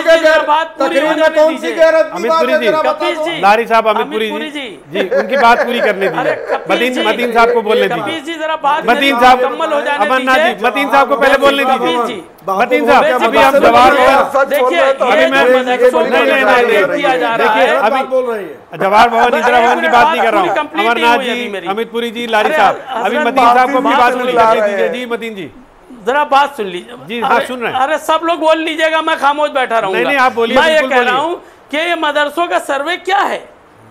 [SPEAKER 4] तकरीर में कौन सी गैरत?
[SPEAKER 1] अमित पुरी जी, लारी साहब, अमित पुरी जी जी उनकी बात पूरी करने दीजिए। मदीन मदीन साहब को बोलने दीजिए। मतीन साहब, अमरनाथ जी, मतीन साहब को पहले बोलने दीजिए। मतीन साहब अभी हम जवाहर भवन,
[SPEAKER 7] देखिए
[SPEAKER 1] अभी मैं नहीं नहीं नहीं देखिए अभी जवाहर भवन इंदिरा भवन की बात नहीं कर रहा हूँ। अमरनाथ जी, अमित पुरी जी, लारी साहब, अभी मतीन साहब को भी बात पूरी करने दीजिए। जी मतीन जी
[SPEAKER 7] जरा बात सुन लीजिए।
[SPEAKER 1] जी हाँ सुन रहे हैं।
[SPEAKER 7] अरे सब लोग बोल लीजिएगा, मैं खामोश बैठा रहूंगा।
[SPEAKER 1] नहीं नहीं आप बोलिए।
[SPEAKER 7] मैं ये कह रहा हूँ कि ये मदरसों का सर्वे क्या है?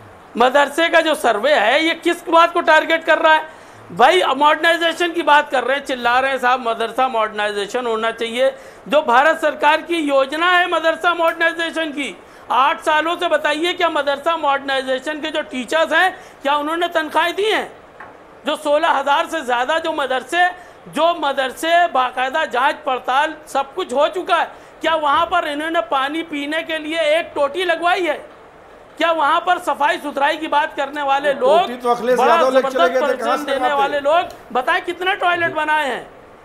[SPEAKER 7] मदरसे का जो सर्वे है ये किस बात को टारगेट कर रहा है? भाई मॉडर्नाइजेशन की बात कर रहे हैं, चिल्ला रहे हैं साहब मदरसा मॉडर्नाइजेशन होना चाहिए। जो भारत सरकार की योजना है मदरसा मॉडर्नाइजेशन की, आठ सालों से बताइए क्या मदरसा मॉडर्नाइजेशन के जो टीचर्स हैं क्या उन्होंने तनख्वाहें दी हैं? जो सोलह हज़ार से ज़्यादा जो मदरसे जो मदरसे बाकायदा जांच पड़ताल सब कुछ हो चुका है, क्या वहाँ पर इन्होंने पानी पीने के लिए एक टोटी लगवाई है? क्या वहाँ पर सफाई सुथराई की बात करने वाले लोग,
[SPEAKER 4] तो
[SPEAKER 7] बड़ा जबरदस्त प्रदर्शन देने वाले लोग बताएं कितने टॉयलेट बनाए हैं?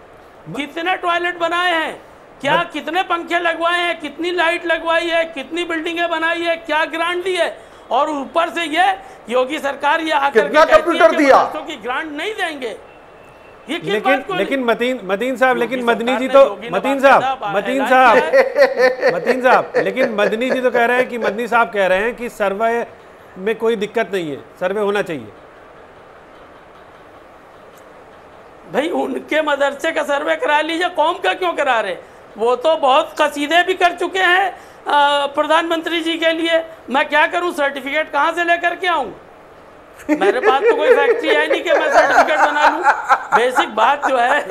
[SPEAKER 7] कितने टॉयलेट बनाए हैं? क्या कितने पंखे लगवाए हैं? कितनी लाइट लगवाई है? कितनी बिल्डिंगें बनाई है? क्या ग्रांट दी है? और ऊपर से ये योगी सरकार ये आकर के कहती है कि बच्चों की ग्रांट नहीं देंगे। ये
[SPEAKER 1] लेकिन लेकिन मतीन मतीन साहब, लेकिन मदनी जी तो मतीन साहब मतीन साहब मतीन साहब लेकिन मदनी जी तो कह रहे हैं कि मदनी साहब कह रहे हैं कि सर्वे में कोई दिक्कत नहीं है, सर्वे होना चाहिए।
[SPEAKER 7] भाई उनके मदरसे का सर्वे करा लीजिए, कौम का क्यों करा रहे? वो तो बहुत कसीदे भी कर चुके हैं प्रधानमंत्री जी के लिए। मैं क्या करूं, सर्टिफिकेट कहाँ से लेकर के आऊं? मेरे पास तो कोई फैक्ट्री है नहीं कि मैं सर्टिफिकेट बना लूं। बेसिक बात जो है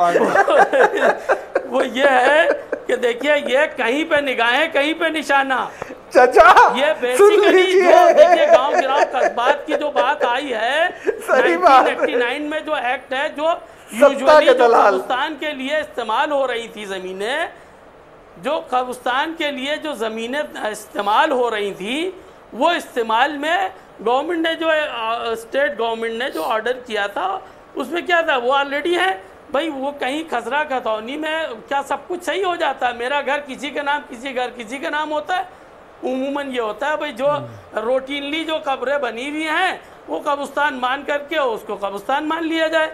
[SPEAKER 7] वो ये है कि देखिए ये कहीं पे निगाहें कहीं पे निशाना।
[SPEAKER 3] चाचा
[SPEAKER 7] ये बेसिकली जो देखिए गांव गिराव कस्बात की जो बात आई है नाइनटीन एटी नाइन में जो एक्ट है जो यूजुअली जो हिंदुस्तान के लिए इस्तेमाल हो रही थी जमीनें, जो कब्रिस्तान के लिए जो ज़मीनें इस्तेमाल हो रही थी, वो इस्तेमाल में गवर्नमेंट ने जो स्टेट गवर्नमेंट ने जो ऑर्डर किया था उसमें क्या था, वो ऑलरेडी है भाई। वो कहीं खसरा खतौनी में क्या सब कुछ सही हो जाता है? मेरा घर किसी का नाम, किसी घर किसी का नाम होता है? उमूमन ये होता है भाई जो रूटीनली जो कब्रें बनी हुई हैं वो कब्रिस्तान मान करके उसको कब्रिस्तान मान लिया जाए।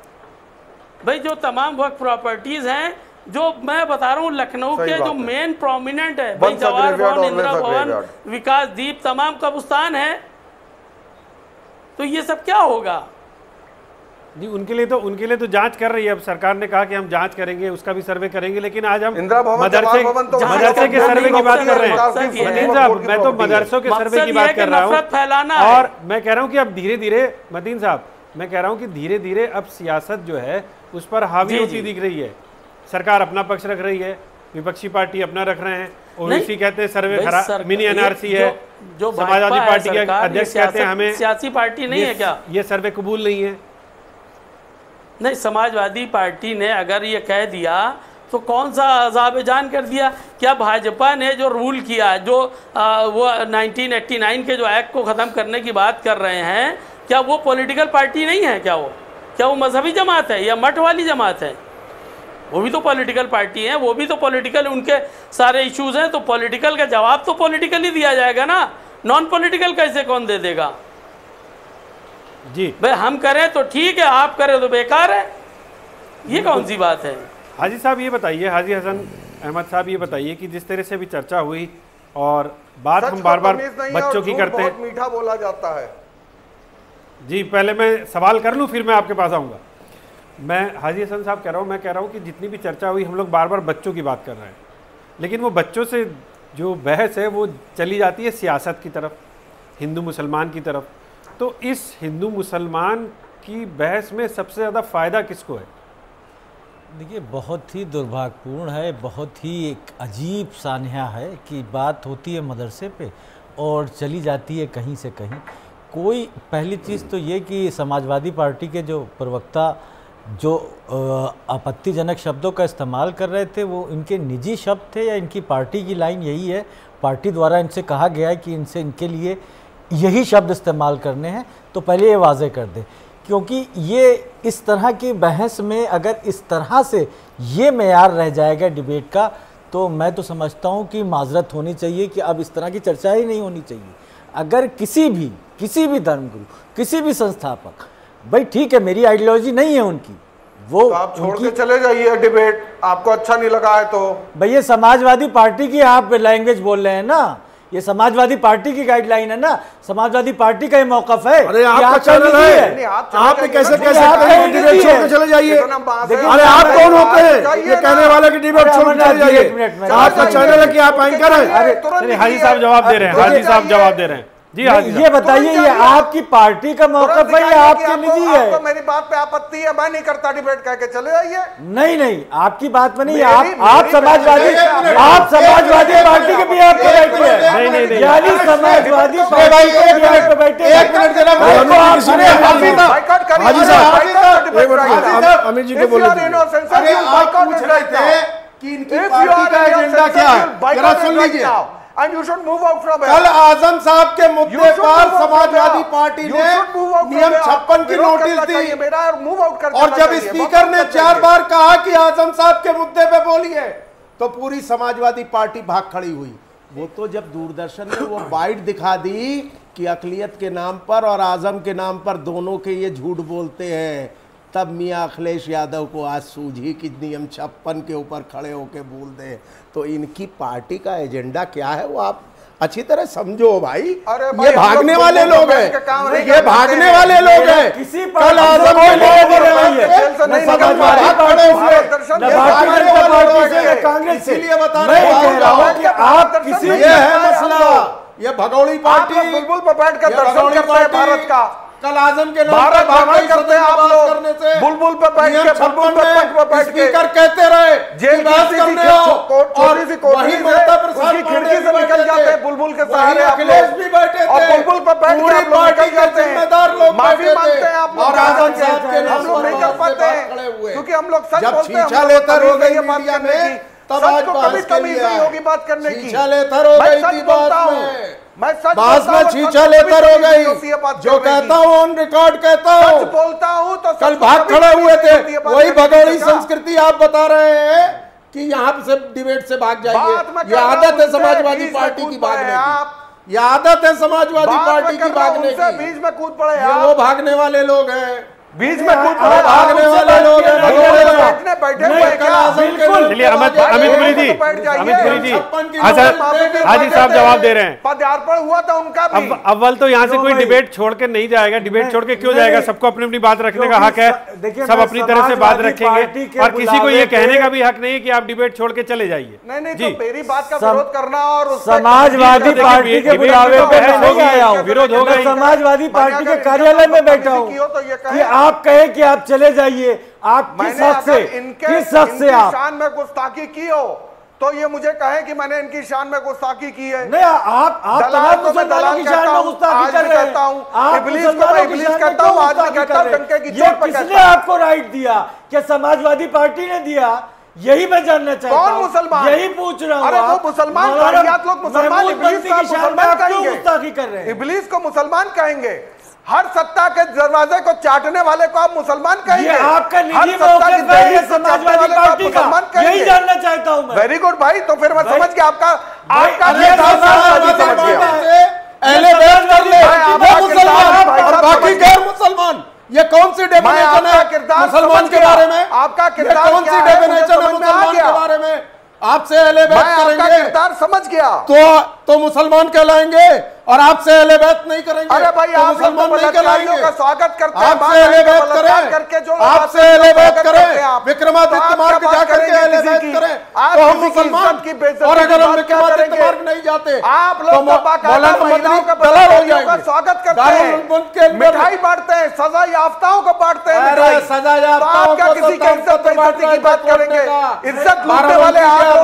[SPEAKER 7] भाई जो तमाम वक्त प्रॉपर्टीज़ हैं, जो मैं बता रहा हूँ लखनऊ के जो मेन प्रोमिनेंट है भाई, जवाहर भवन, इंदिरा भवन, विकास दीप, तमाम कब्रिस्तान है। तो ये सब क्या होगा
[SPEAKER 1] जी? उनके लिए तो उनके लिए तो जांच कर रही है अब सरकार ने कहा कि हम जांच करेंगे, उसका भी सर्वे करेंगे। लेकिन आज हम मदरसे मदरसे के सर्वे की बात कर रहे हैं मदीन साहब। मैं तो मदरसों के सर्वे की बात कर रहा हूँ, और मैं कह रहा हूँ कि अब धीरे धीरे मदीन साहब, मैं कह रहा हूँ कि धीरे धीरे अब सियासत जो है उस पर हावी होती दिख रही है। सरकार अपना पक्ष रख रही है, विपक्षी पार्टी अपना रख रहे हैं। ओवैसी कहते हैं सर्वे खराब, मिनी एनआरसी है। जो समाजवादी पार्टी के अध्यक्ष कहते हैं हमें
[SPEAKER 7] सियासी पार्टी नहीं है क्या,
[SPEAKER 1] ये सर्वे कबूल नहीं है।
[SPEAKER 7] नहीं, समाजवादी पार्टी ने अगर ये कह दिया तो कौन सा अज़ाब जान कर दिया? क्या भाजपा ने जो रूल किया, जो आ, वो नाइनटीन एटी नाइन के जो एक्ट को ख़त्म करने की बात कर रहे हैं, क्या वो पॉलिटिकल पार्टी नहीं है? क्या वो क्या वो मजहबी जमात है या मठ वाली जमात है? वो भी तो पॉलिटिकल पार्टी है, वो भी तो पॉलिटिकल, उनके सारे इश्यूज हैं। तो पॉलिटिकल का जवाब तो पॉलिटिकल ही दिया जाएगा ना, नॉन पॉलिटिकल कैसे कौन दे देगा
[SPEAKER 1] जी?
[SPEAKER 7] भाई हम करें तो ठीक है, आप करें तो बेकार है, ये कौन सी बात है?
[SPEAKER 1] हाजी साहब ये बताइए, हाजी हसन अहमद साहब ये बताइए कि जिस तरह से भी चर्चा हुई और बात हम बार बार बच्चों की करते हैं,
[SPEAKER 3] मीठा बोला जाता है
[SPEAKER 1] जी। पहले मैं सवाल कर लूं फिर मैं आपके पास आऊंगा। मैं हाजी हसन साहब कह रहा हूं, मैं कह रहा हूं कि जितनी भी चर्चा हुई हम लोग बार बार बच्चों की बात कर रहे हैं, लेकिन वो बच्चों से जो बहस है वो चली जाती है सियासत की तरफ, हिंदू मुसलमान की तरफ। तो इस हिंदू मुसलमान की बहस में सबसे ज़्यादा फ़ायदा किसको है?
[SPEAKER 5] देखिए, बहुत ही दुर्भाग्यपूर्ण है, बहुत ही एक अजीब सान्या है कि बात होती है मदरसे पे और चली जाती है कहीं से कहीं। कोई पहली चीज़ तो ये कि समाजवादी पार्टी के जो प्रवक्ता जो आपत्तिजनक शब्दों का इस्तेमाल कर रहे थे वो इनके निजी शब्द थे या इनकी पार्टी की लाइन यही है, पार्टी द्वारा इनसे कहा गया है कि इनसे इनके लिए यही शब्द इस्तेमाल करने हैं, तो पहले ये वाजे कर दें। क्योंकि ये इस तरह की बहस में अगर इस तरह से ये मेयार रह जाएगा डिबेट का, तो मैं तो समझता हूँ कि माजरत होनी चाहिए कि अब इस तरह की चर्चा ही नहीं होनी चाहिए। अगर किसी भी किसी भी धर्मगुरु, किसी भी संस्थापक, भाई ठीक है मेरी आइडियोलॉजी नहीं है उनकी, वो
[SPEAKER 3] तो आप छोड़ के चले जाइए डिबेट, आपको अच्छा नहीं लगा है तो।
[SPEAKER 5] भाई ये समाजवादी पार्टी की आप लैंग्वेज बोल रहे हैं ना, ये समाजवादी पार्टी की गाइडलाइन है ना, समाजवादी पार्टी का ये मौकफ है।
[SPEAKER 4] अरे आपका चैनल है, आप कैसे कैसे डिबेट छोड़ के चले जाइए? अरे आप कौन होते हैं ये कहने वाले की डिबेट छोड़ के चले जाइए? आपका चैनल है कि आप एंकर हैं?
[SPEAKER 1] अरे हाजी साहब जवाब दे रहे हैं, हाजी साहब जवाब दे रहे हैं जी। हाजी
[SPEAKER 5] ये बताइए, ये आपकी पार्टी का मौकफ है या आपके निजी है?
[SPEAKER 3] आपको मेरी बात पे आपत्ति है, मैं नहीं करता डिबेट, कह के चले जाइए।
[SPEAKER 5] नहीं नहीं, आपकी बात में नहीं, आप आप समाजवादी आप समाजवादी पार्टी के भी आप पे बैठे हैं।
[SPEAKER 1] नहीं नहीं नहीं,
[SPEAKER 5] यानी समाजवादी पार्टी के भी आप पे बैठे हैं।
[SPEAKER 4] एक मिनट जरा
[SPEAKER 3] बाइकआउट करिए।
[SPEAKER 4] हाजी साहब अमित जी को बोलिए।
[SPEAKER 3] अरे आप पूछ रहे थे कि इनकी पार्टी का एजेंडा क्या है, जरा सुन लीजिए। And you should move out from here.
[SPEAKER 4] कल आजम साहब के मुद्दे पर समाजवादी पार्टी ने नियम छप्पन की नोटिस दी, और जब स्पीकर ने चार बार कहा कि आजम साहब के मुद्दे पे बोलिए तो पूरी समाजवादी पार्टी भाग खड़ी हुई। वो तो जब दूरदर्शन ने वो बाइट दिखा दी कि अकलियत के नाम पर और आजम के नाम पर दोनों के ये झूठ बोलते हैं, तब मियाँ अखिलेश यादव को आज सूझी कि नियम छप्पन के ऊपर खड़े होके बोल दे। तो इनकी पार्टी का एजेंडा क्या है वो आप अच्छी तरह समझो भाई।
[SPEAKER 3] अरे
[SPEAKER 4] ये भागने वाले लोग हैं, ये भागने वाले लोग हैं।
[SPEAKER 5] किसी
[SPEAKER 4] कल आजम के
[SPEAKER 5] कांग्रेस,
[SPEAKER 4] इसीलिए बता रहा हूँ कि आप किसी, ये है मसला, ये भगोड़ी पार्टी
[SPEAKER 3] बुलबुल पर बैठ कर दर्शन करते हैं भारत का।
[SPEAKER 4] कल आजम के
[SPEAKER 3] भारत भ्रमण करते हैं आप लोग, बुलबुल पर बैठ के, बुलबुल पर पंख पर बैठ के
[SPEAKER 4] स्पीकर कहते रहे
[SPEAKER 3] जेल बात करने हो, छोटी सी कोठरी से उसकी खिड़की से निकल जाते हैं बुलबुल के सहारे आप
[SPEAKER 4] अखिलेश भी बैठे
[SPEAKER 3] और बुलबुल पर बैठ के आप लोग निकल जाते हैं। माफी मांगते हैं आप लोग,
[SPEAKER 4] और आजम साहब के
[SPEAKER 3] हम लोग नहीं कर पाते हैं क्योंकि हम लोग सच
[SPEAKER 4] जब
[SPEAKER 3] बोलते हैं।
[SPEAKER 4] छीछा लेकर हो गई मीडिया में
[SPEAKER 6] तब आज बहस के लिए
[SPEAKER 3] होगी बात करने की।
[SPEAKER 6] छीछा लेतर हो गई थी बात में,
[SPEAKER 3] मैं सच
[SPEAKER 6] बात में छीछा लेतर हो गई। जो कहता हूँ ऑन रिकॉर्ड कहता हूँ,
[SPEAKER 3] बोलता हूँ तो
[SPEAKER 6] कल भाग खड़े हुए थे, वही भगोड़ी संस्कृति आप बता रहे हैं कि यहाँ से डिबेट से भाग जाइए। ये आदत है समाजवादी पार्टी की भागने की, ये आदत है समाजवादी पार्टी की भागने की।
[SPEAKER 3] बीच में कूद पड़े,
[SPEAKER 6] वो भागने वाले लोग हैं,
[SPEAKER 3] बीच में कूद पड़े
[SPEAKER 6] भागने वाले लोग हैं।
[SPEAKER 3] बैठे हुए
[SPEAKER 1] चलिए अमित अमित पुरी जी, अमित पुरी जी, अच्छा हाजी साहब जवाब दे रहे हैं।
[SPEAKER 3] पदार्पण हुआ था उनका भी।
[SPEAKER 1] अब अव्वल तो यहाँ से कोई डिबेट छोड़ के नहीं जाएगा, डिबेट छोड़ के क्यों जाएगा? सबको अपनी अपनी बात रखने का हक है, सब अपनी तरह से बात रखेंगे और किसी को ये कहने का भी हक नहीं है कि आप डिबेट छोड़ के चले जाइए।
[SPEAKER 3] नहीं नहीं, तो मेरी बात का विरोध करना और
[SPEAKER 5] समाजवादी पार्टी के बुलावे पे नहीं आया हूँ,
[SPEAKER 1] विरोध होगा।
[SPEAKER 5] समाजवादी पार्टी के कार्यालय में बैठा हूँ। आप कहे कि आप चले जाइए, आप किस हक से, किस हक से आप
[SPEAKER 3] शान में गुस्ताखी की हो तो ये मुझे कहे कि मैंने इनकी शान में गुस्ताखी की है?
[SPEAKER 5] नहीं, आप आप
[SPEAKER 3] दलाल को मैं दलाल कहता हूं, आज भी कहता हूं, इब्लीस को मैं इब्लीस कहता हूं, आज भी कहता हूं, डंके की चोट पर कहता हूं।
[SPEAKER 5] किसने आपको राइट दिया? क्या समाजवादी पार्टी ने दिया? यही मैं जानना चाहता हूं।
[SPEAKER 3] कौन मुसलमान?
[SPEAKER 5] यही पूछ रहा हूं।
[SPEAKER 3] अरे वो मुसलमान, कादियात लोग मुसलमान, इब्लीस को मुसलमान कहेंगे, इब्लीस को मुसलमान कहेंगे। हर सत्ता के दरवाजे को चाटने वाले को आप मुसलमान कहेंगे।
[SPEAKER 5] ये आपका निजी मौक़िफ़ है समाजवादी पार्टी का, यही जानना चाहता हूं मैं।
[SPEAKER 3] वेरी गुड भाई, तो फिर मैं समझ गया आपका आपका
[SPEAKER 6] बाकी गैर मुसलमान, ये कौन सी डेफिनेशन है मुसलमान के बारे में?
[SPEAKER 3] आपका किरदार
[SPEAKER 6] कौन सी डेफिनेशन है मुसलमान के बारे में? आपसे अहले बैत करेंगे,
[SPEAKER 3] किरदार समझ गया
[SPEAKER 6] तो तो मुसलमान कहलाएंगे और आपसे अहले बैत नहीं करेंगे।
[SPEAKER 3] अरे भाई,
[SPEAKER 6] तो
[SPEAKER 3] आप
[SPEAKER 6] मुसलमान नहीं कहलाएंगे।
[SPEAKER 3] का स्वागत करते हैं,
[SPEAKER 6] आपसे अहले बैत करें,
[SPEAKER 3] करके जो
[SPEAKER 6] आपसे अहले बैत करें, विक्रमादित्य मार्ग जा करके अहले बैत करें तो हम मुसलमान। और अगर हम विक्रमादित्य मार्ग नहीं जाते,
[SPEAKER 3] आप लोग तो महिलाओं का स्वागत करते हैं, मिठाई बांटते हैं, सजा याफ्ताओं को बांटते हैं,
[SPEAKER 6] सजा याफ्ताओं
[SPEAKER 3] को किसी की इज्जत बेइज्जती की बात करेंगे? इज्जत लूटने वाले आप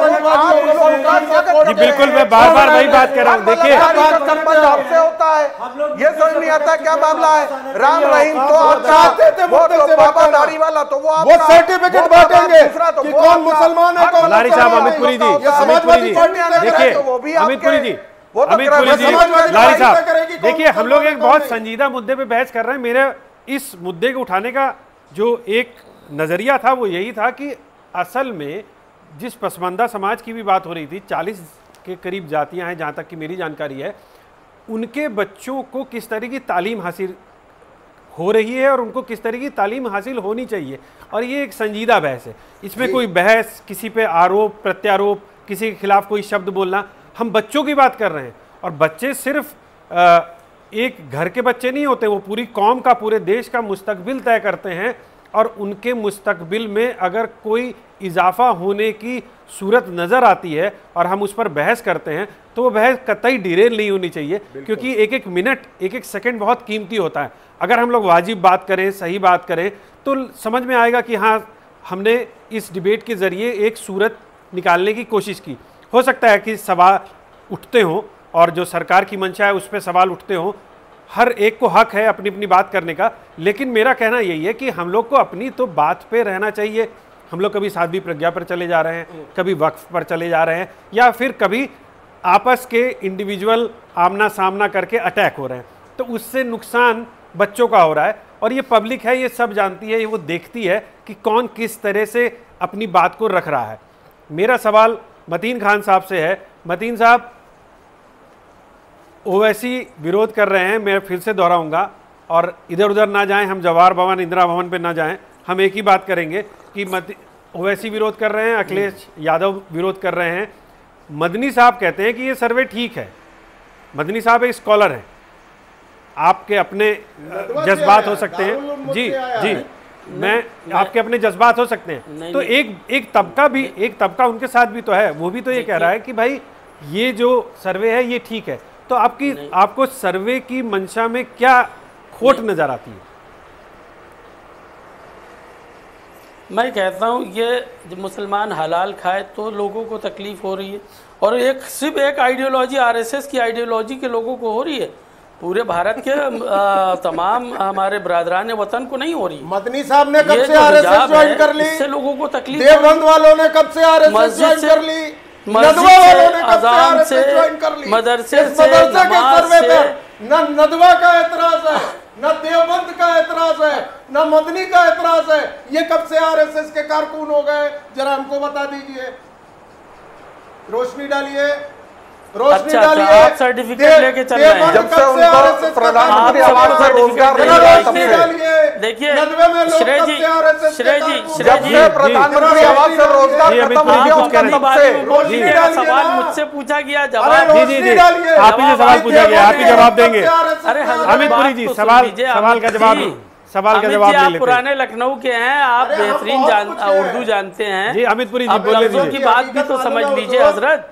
[SPEAKER 1] जी बिल्कुल, मैं बार बार वही बात कर रहा हूँ। देखिए
[SPEAKER 3] आपसे होता है, ये समझ नहीं आता क्या मामला है। राम रहीम तो आप चाहते थे, वो तो बाबा दाढ़ी वाला, तो वो
[SPEAKER 6] वो सर्टिफिकेट बांटेंगे कि कौन मुसलमान है कौन।
[SPEAKER 1] लारी साहब, अमित पुरी जी,
[SPEAKER 6] समाजवादी पार्टी
[SPEAKER 1] देखिए अमित पुरी जी, अमित पुरी जी, लारी साहब देखिए, हम लोग एक बहुत संजीदा मुद्दे पे बहस कर रहे हैं। मेरे इस मुद्दे को उठाने का जो एक नजरिया था वो यही था कि असल में जिस पसमानदा समाज की भी बात हो रही थी, चालीस के करीब जातियां हैं जहाँ तक कि मेरी जानकारी है, उनके बच्चों को किस तरह की तालीम हासिल हो रही है और उनको किस तरह की तालीम हासिल होनी चाहिए। और ये एक संजीदा बहस है, इसमें कोई बहस, किसी पे आरोप प्रत्यारोप, किसी के खिलाफ कोई शब्द बोलना, हम बच्चों की बात कर रहे हैं। और बच्चे सिर्फ आ, एक घर के बच्चे नहीं होते, वो पूरी कौम का, पूरे देश का मुस्तकबिल तय करते हैं। और उनके मुस्तकबिल में अगर कोई इजाफा होने की सूरत नज़र आती है और हम उस पर बहस करते हैं तो वो बहस कतई डिरेल नहीं होनी चाहिए, क्योंकि एक एक मिनट, एक एक सेकंड बहुत कीमती होता है। अगर हम लोग वाजिब बात करें, सही बात करें, तो समझ में आएगा कि हाँ, हमने इस डिबेट के ज़रिए एक सूरत निकालने की कोशिश की। हो सकता है कि सवाल उठते हों और जो सरकार की मंशा है उस पर सवाल उठते हों, हर एक को हक है अपनी अपनी बात करने का। लेकिन मेरा कहना यही है कि हम लोग को अपनी तो बात पे रहना चाहिए। हम लोग कभी साध्वी प्रज्ञा पर चले जा रहे हैं, कभी वक्फ पर चले जा रहे हैं, या फिर कभी आपस के इंडिविजुअल आमना सामना करके अटैक हो रहे हैं, तो उससे नुकसान बच्चों का हो रहा है। और ये पब्लिक है, ये सब जानती है, ये वो देखती है कि कौन किस तरह से अपनी बात को रख रहा है। मेरा सवाल मतीन खान साहब से है। मतीन साहब, ओवैसी विरोध कर रहे हैं, मैं फिर से दोहराऊंगा, और इधर उधर ना जाएं, हम जवाहर भवन, इंदिरा भवन पे ना जाएं, हम एक ही बात करेंगे कि मत ओवैसी विरोध कर रहे हैं, अखिलेश यादव विरोध कर रहे हैं। मदनी साहब कहते हैं कि ये सर्वे ठीक है। मदनी साहब एक स्कॉलर हैं, आपके अपने जज्बात हो सकते हैं, जी जी, मैं आपके अपने जज्बात हो सकते हैं, तो एक एक तबका भी, एक तबका उनके साथ भी तो है, वो भी तो ये कह रहा है कि भाई ये जो सर्वे है ये ठीक है। तो आपकी आपको सर्वे की मंशा में क्या खोट नजर आती है?
[SPEAKER 7] मैं कहता हूँ ये जब मुसलमान हलाल खाए तो लोगों को तकलीफ हो रही है, और एक सिर्फ एक आइडियोलॉजी, आरएसएस की आइडियोलॉजी के लोगों को हो रही है। पूरे भारत के आ, तमाम हमारे बरादरान वतन को नहीं हो रही।
[SPEAKER 6] मदनी साहब ने कब से आरएसएस ज्वाइन कर ली?
[SPEAKER 7] इससे लोगों को तकलीफ।
[SPEAKER 6] देवबंद वालों ने कब से आरएसएस ज्वाइन कर ली? नदवा वालों ने कब से आरएसएस ज्वाइन कर ली?
[SPEAKER 7] मदरसे
[SPEAKER 6] से के सर्वे पर न नदवा का एतराज है, न देवबंद का एतराज है, न मदनी का एतराज है। ये कब से आरएसएस के कारकुन हो गए, जरा हमको बता दीजिए, रोशनी डालिए, रोशनी
[SPEAKER 7] अच्छा,
[SPEAKER 6] डालिए।
[SPEAKER 7] आप सर्टिफिकेट लेके चल रहे हैं।
[SPEAKER 3] जब से उनको प्रधानमंत्री आवास से रोजगार
[SPEAKER 7] देखिए श्रेय जी, श्रेय जी,
[SPEAKER 3] जब से प्रधानमंत्री आवास से रोजगार खत्म हो गया उनका
[SPEAKER 7] सवाल मुझसे पूछा गया, जवाब
[SPEAKER 1] जी जी जी आप ही से सवाल पूछा गया, आप ही जवाब देंगे।
[SPEAKER 7] अरे
[SPEAKER 1] अमित पुरी जी सवाल सवाल का जवाब सवाल का जवाब ले लेते हैं।
[SPEAKER 7] पुराने लखनऊ के हैं, आप बेहतरीन उर्दू जानते हैं
[SPEAKER 1] जी। अमित पुरी जी बोल लीजिए,
[SPEAKER 7] की बात भी तो समझ लीजिए हजरत।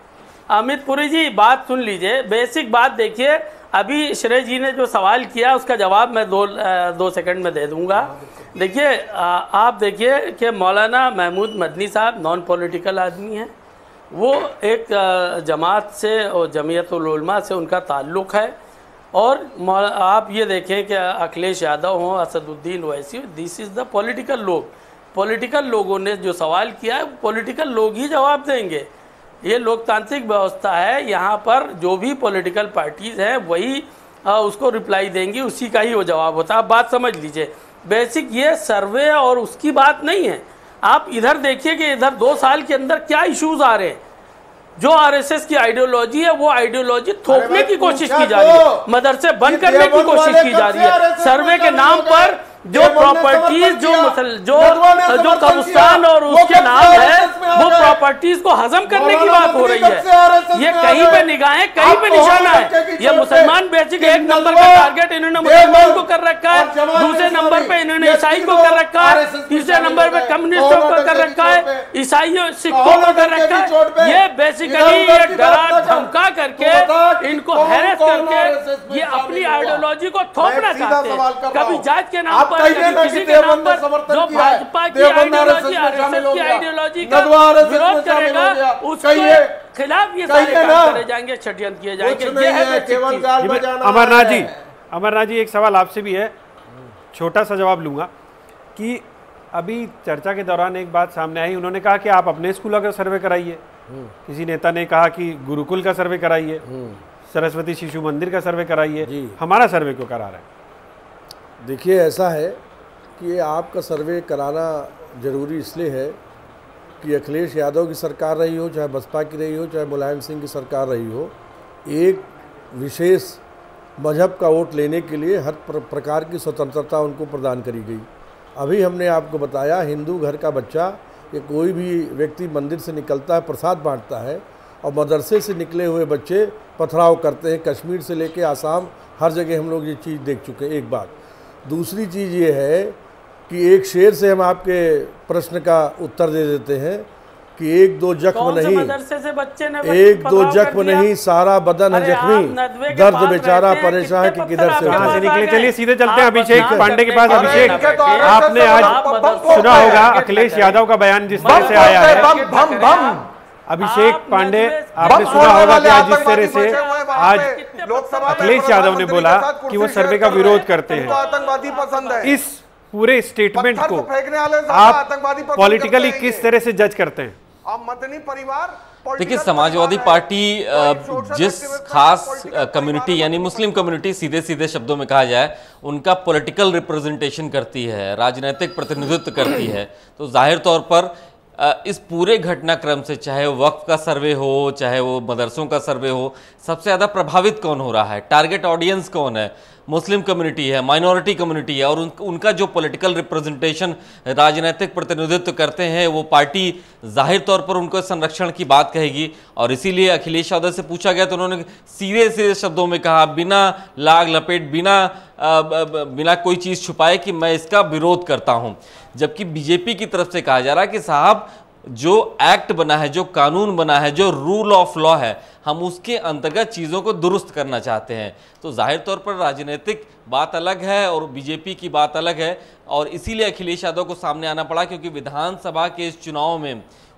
[SPEAKER 7] अमित पुरी जी बात सुन लीजिए, बेसिक बात देखिए। अभी श्रेय जी ने जो सवाल किया उसका जवाब मैं दो दो सेकंड में दे दूंगा। देखिए आप देखिए कि मौलाना महमूद मदनी साहब नॉन पॉलिटिकल आदमी हैं। वो एक जमात से और जमीयतुल उलमा से उनका ताल्लुक़ है। और आप ये देखें कि अखिलेश यादव हों, Asaduddin Owaisi, this is the political लोग। पॉलिटिकल लोगों ने जो सवाल किया है पॉलिटिकल लोग ही जवाब देंगे। ये लोकतांत्रिक व्यवस्था है, यहाँ पर जो भी पॉलिटिकल पार्टीज़ हैं वही आ, उसको रिप्लाई देंगी, उसी का ही वो जवाब होता है। आप बात समझ लीजिए, बेसिक ये सर्वे और उसकी बात नहीं है। आप इधर देखिए कि इधर दो साल के अंदर क्या इश्यूज आ रहे हैं। जो आरएसएस की आइडियोलॉजी है वो आइडियोलॉजी थोपने की कोशिश की जा रही है, मदरसे बंद करने की कोशिश की जा रही है। सर्वे के नाम पर जो प्रॉपर्टीज जो जो जो कब्रिस्तान और उसके नाम है वो प्रॉपर्टीज को हजम करने की बात हो रही है। ये कहीं पे निगाहें कहीं पे निशाना है। ये मुसलमान बेसिक एक नंबर का टारगेट इन्होंने मुसलमान को कर रखा है, दूसरे नंबर पे इन्होंने ईसाई को कर रखा है, तीसरे नंबर पे कम्युनिस्टों को कर रखा है, ईसाइयों सिखों को कर रखा है। ये बेसिकली ये डरा धमका करके इनको हैरेस करके ये अपनी आइडियोलॉजी को थोपना चाहते हैं। कभी जात के नाम पर, किसी के नाम पर जो भाजपा की आइडियोलॉजी आरएसएस की आइडियोलॉजी का विरोध करेगा उसके खिलाफ ये सारे काम करे जाएंगे, षड्यंत्र किए जाएंगे। ये है केवल गाल बजाना।
[SPEAKER 1] अमरनाथ जी, अमरनाथ जी एक सवाल आपसे भी है, छोटा सा जवाब लूंगा कि अभी चर्चा के दौरान एक बात सामने आई, उन्होंने कहा कि आप अपने स्कूलों का सर्वे कराइए। किसी नेता ने कहा कि गुरुकुल का सर्वे कराइए, सरस्वती शिशु मंदिर का सर्वे कराइए, हमारा सर्वे क्यों करा रहे हैं?
[SPEAKER 4] देखिए ऐसा है कि आपका सर्वे कराना ज़रूरी इसलिए है कि अखिलेश यादव की सरकार रही हो, चाहे बसपा की रही हो, चाहे मुलायम सिंह की सरकार रही हो, एक विशेष मजहब का वोट लेने के लिए हर प्र, प्रकार की स्वतंत्रता उनको प्रदान करी गई। अभी हमने आपको बताया, हिंदू घर का बच्चा या कोई भी व्यक्ति मंदिर से निकलता है, प्रसाद बांटता है, और मदरसे से निकले हुए बच्चे पथराव करते हैं। कश्मीर से लेके आसाम हर जगह हम लोग ये चीज़ देख चुके हैं। एक बात। दूसरी चीज़ ये है कि एक शेर से हम आपके प्रश्न का उत्तर दे देते हैं कि एक दो जख्म नहीं,
[SPEAKER 7] मदरसे से बच्चे ने
[SPEAKER 4] एक दो जख्म नहीं, सारा बदन है जख्मी, दर्द बेचारा परेशान है कि किधर से
[SPEAKER 1] कहां से निकले। चलिए सीधे चलते हैं अभिषेक पांडे के पास। अभिषेक, आपने आज सुना होगा अखिलेश यादव का बयान जिस तरह से आया है। अभिषेक पांडे, आपने सुना होगा कि आज जिस तरह से आज अखिलेश यादव ने बोला कि वो सर्वे का विरोध करते हैं,
[SPEAKER 3] आतंकवादी पसंद है।
[SPEAKER 1] इस पूरे स्टेटमेंट को आप पॉलिटिकली किस तरह से जज करते हैं?
[SPEAKER 3] मदनी परिवार,
[SPEAKER 8] देखिए समाजवादी पार्टी जिस खास कम्युनिटी यानी मुस्लिम कम्युनिटी सीधे सीधे शब्दों में कहा जाए उनका पॉलिटिकल रिप्रेजेंटेशन करती है, राजनीतिक प्रतिनिधित्व करती है, तो जाहिर तौर पर इस पूरे घटनाक्रम से, चाहे वो वक्फ का सर्वे हो, चाहे वो मदरसों का सर्वे हो, सबसे ज़्यादा प्रभावित कौन हो रहा है? टारगेट ऑडियंस कौन है? मुस्लिम कम्युनिटी है, माइनॉरिटी कम्युनिटी है, और उन, उनका जो पॉलिटिकल रिप्रेजेंटेशन, राजनीतिक प्रतिनिधित्व करते हैं, वो पार्टी जाहिर तौर पर उनको संरक्षण की बात कहेगी। और इसीलिए अखिलेश यादव से पूछा गया तो उन्होंने सीधे सीधे शब्दों में कहा, बिना लाग लपेट, बिना आ, बिना कोई चीज़ छुपाए कि मैं इसका विरोध करता हूं। जबकि बीजेपी की तरफ से कहा जा रहा है कि साहब जो एक्ट बना है, जो कानून बना है, जो रूल ऑफ लॉ है, हम उसके अंतर्गत चीज़ों को दुरुस्त करना चाहते हैं। तो जाहिर तौर पर राजनीतिक बात अलग है और बीजेपी की बात अलग है, और इसीलिए अखिलेश यादव को सामने आना पड़ा, क्योंकि विधानसभा के इस चुनाव में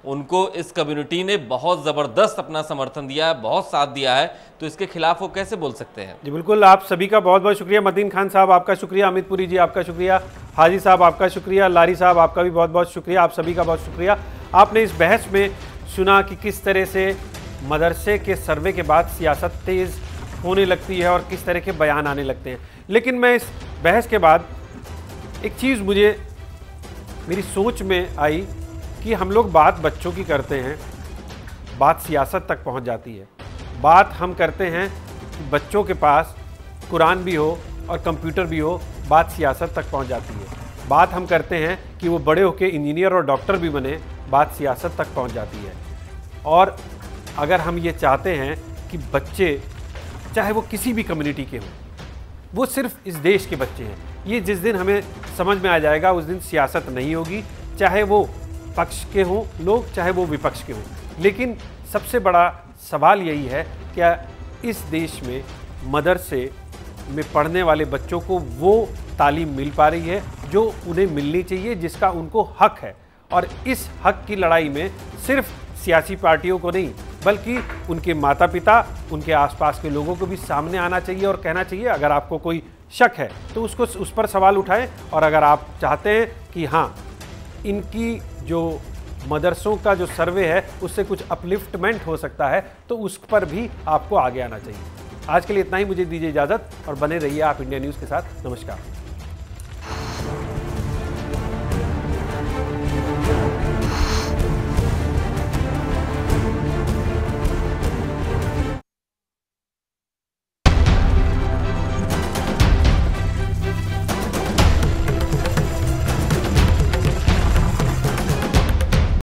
[SPEAKER 8] उनको इस कम्युनिटी ने बहुत ज़बरदस्त अपना समर्थन दिया है, बहुत साथ दिया है, तो इसके खिलाफ वो कैसे बोल सकते हैं?
[SPEAKER 1] जी बिल्कुल, आप सभी का बहुत बहुत शुक्रिया। मतीन खान साहब आपका शुक्रिया, अमित पुरी जी आपका शुक्रिया, हाजी साहब आपका शुक्रिया, लारी साहब आपका भी बहुत बहुत शुक्रिया, आप सभी का बहुत शुक्रिया। आपने इस बहस में सुना कि किस तरह से मदरसे के सर्वे के बाद सियासत तेज़ होने लगती है और किस तरह के बयान आने लगते हैं। लेकिन मैं इस बहस के बाद एक चीज़ मुझे मेरी सोच में आई कि हम लोग बात बच्चों की करते हैं, बात सियासत तक पहुंच जाती है। बात हम करते हैं कि बच्चों के पास कुरान भी हो और कंप्यूटर भी हो, बात सियासत तक पहुंच जाती है। बात हम करते हैं कि वो बड़े होकर इंजीनियर और डॉक्टर भी बने, बात सियासत तक पहुंच जाती है। और अगर हम ये चाहते हैं कि बच्चे, चाहे वो किसी भी कम्युनिटी के हों, वो सिर्फ इस देश के बच्चे हैं, ये जिस दिन हमें समझ में आ जाएगा उस दिन सियासत नहीं होगी, चाहे वो पक्ष के हों लोग, चाहे वो विपक्ष के हों। लेकिन सबसे बड़ा सवाल यही है, क्या इस देश में मदरसे में पढ़ने वाले बच्चों को वो तालीम मिल पा रही है जो उन्हें मिलनी चाहिए, जिसका उनको हक है। और इस हक की लड़ाई में सिर्फ सियासी पार्टियों को नहीं, बल्कि उनके माता पिता, उनके आसपास के लोगों को भी सामने आना चाहिए और कहना चाहिए। अगर आपको कोई शक है तो उसको उस पर सवाल उठाएं, और अगर आप चाहते हैं कि हाँ, इनकी जो मदरसों का जो सर्वे है उससे कुछ अपलिफ्टमेंट हो सकता है, तो उस पर भी आपको आगे आना चाहिए। आज के लिए इतना ही, मुझे दीजिए इजाज़त और बने रहिए आप इंडिया न्यूज़ के साथ। नमस्कार।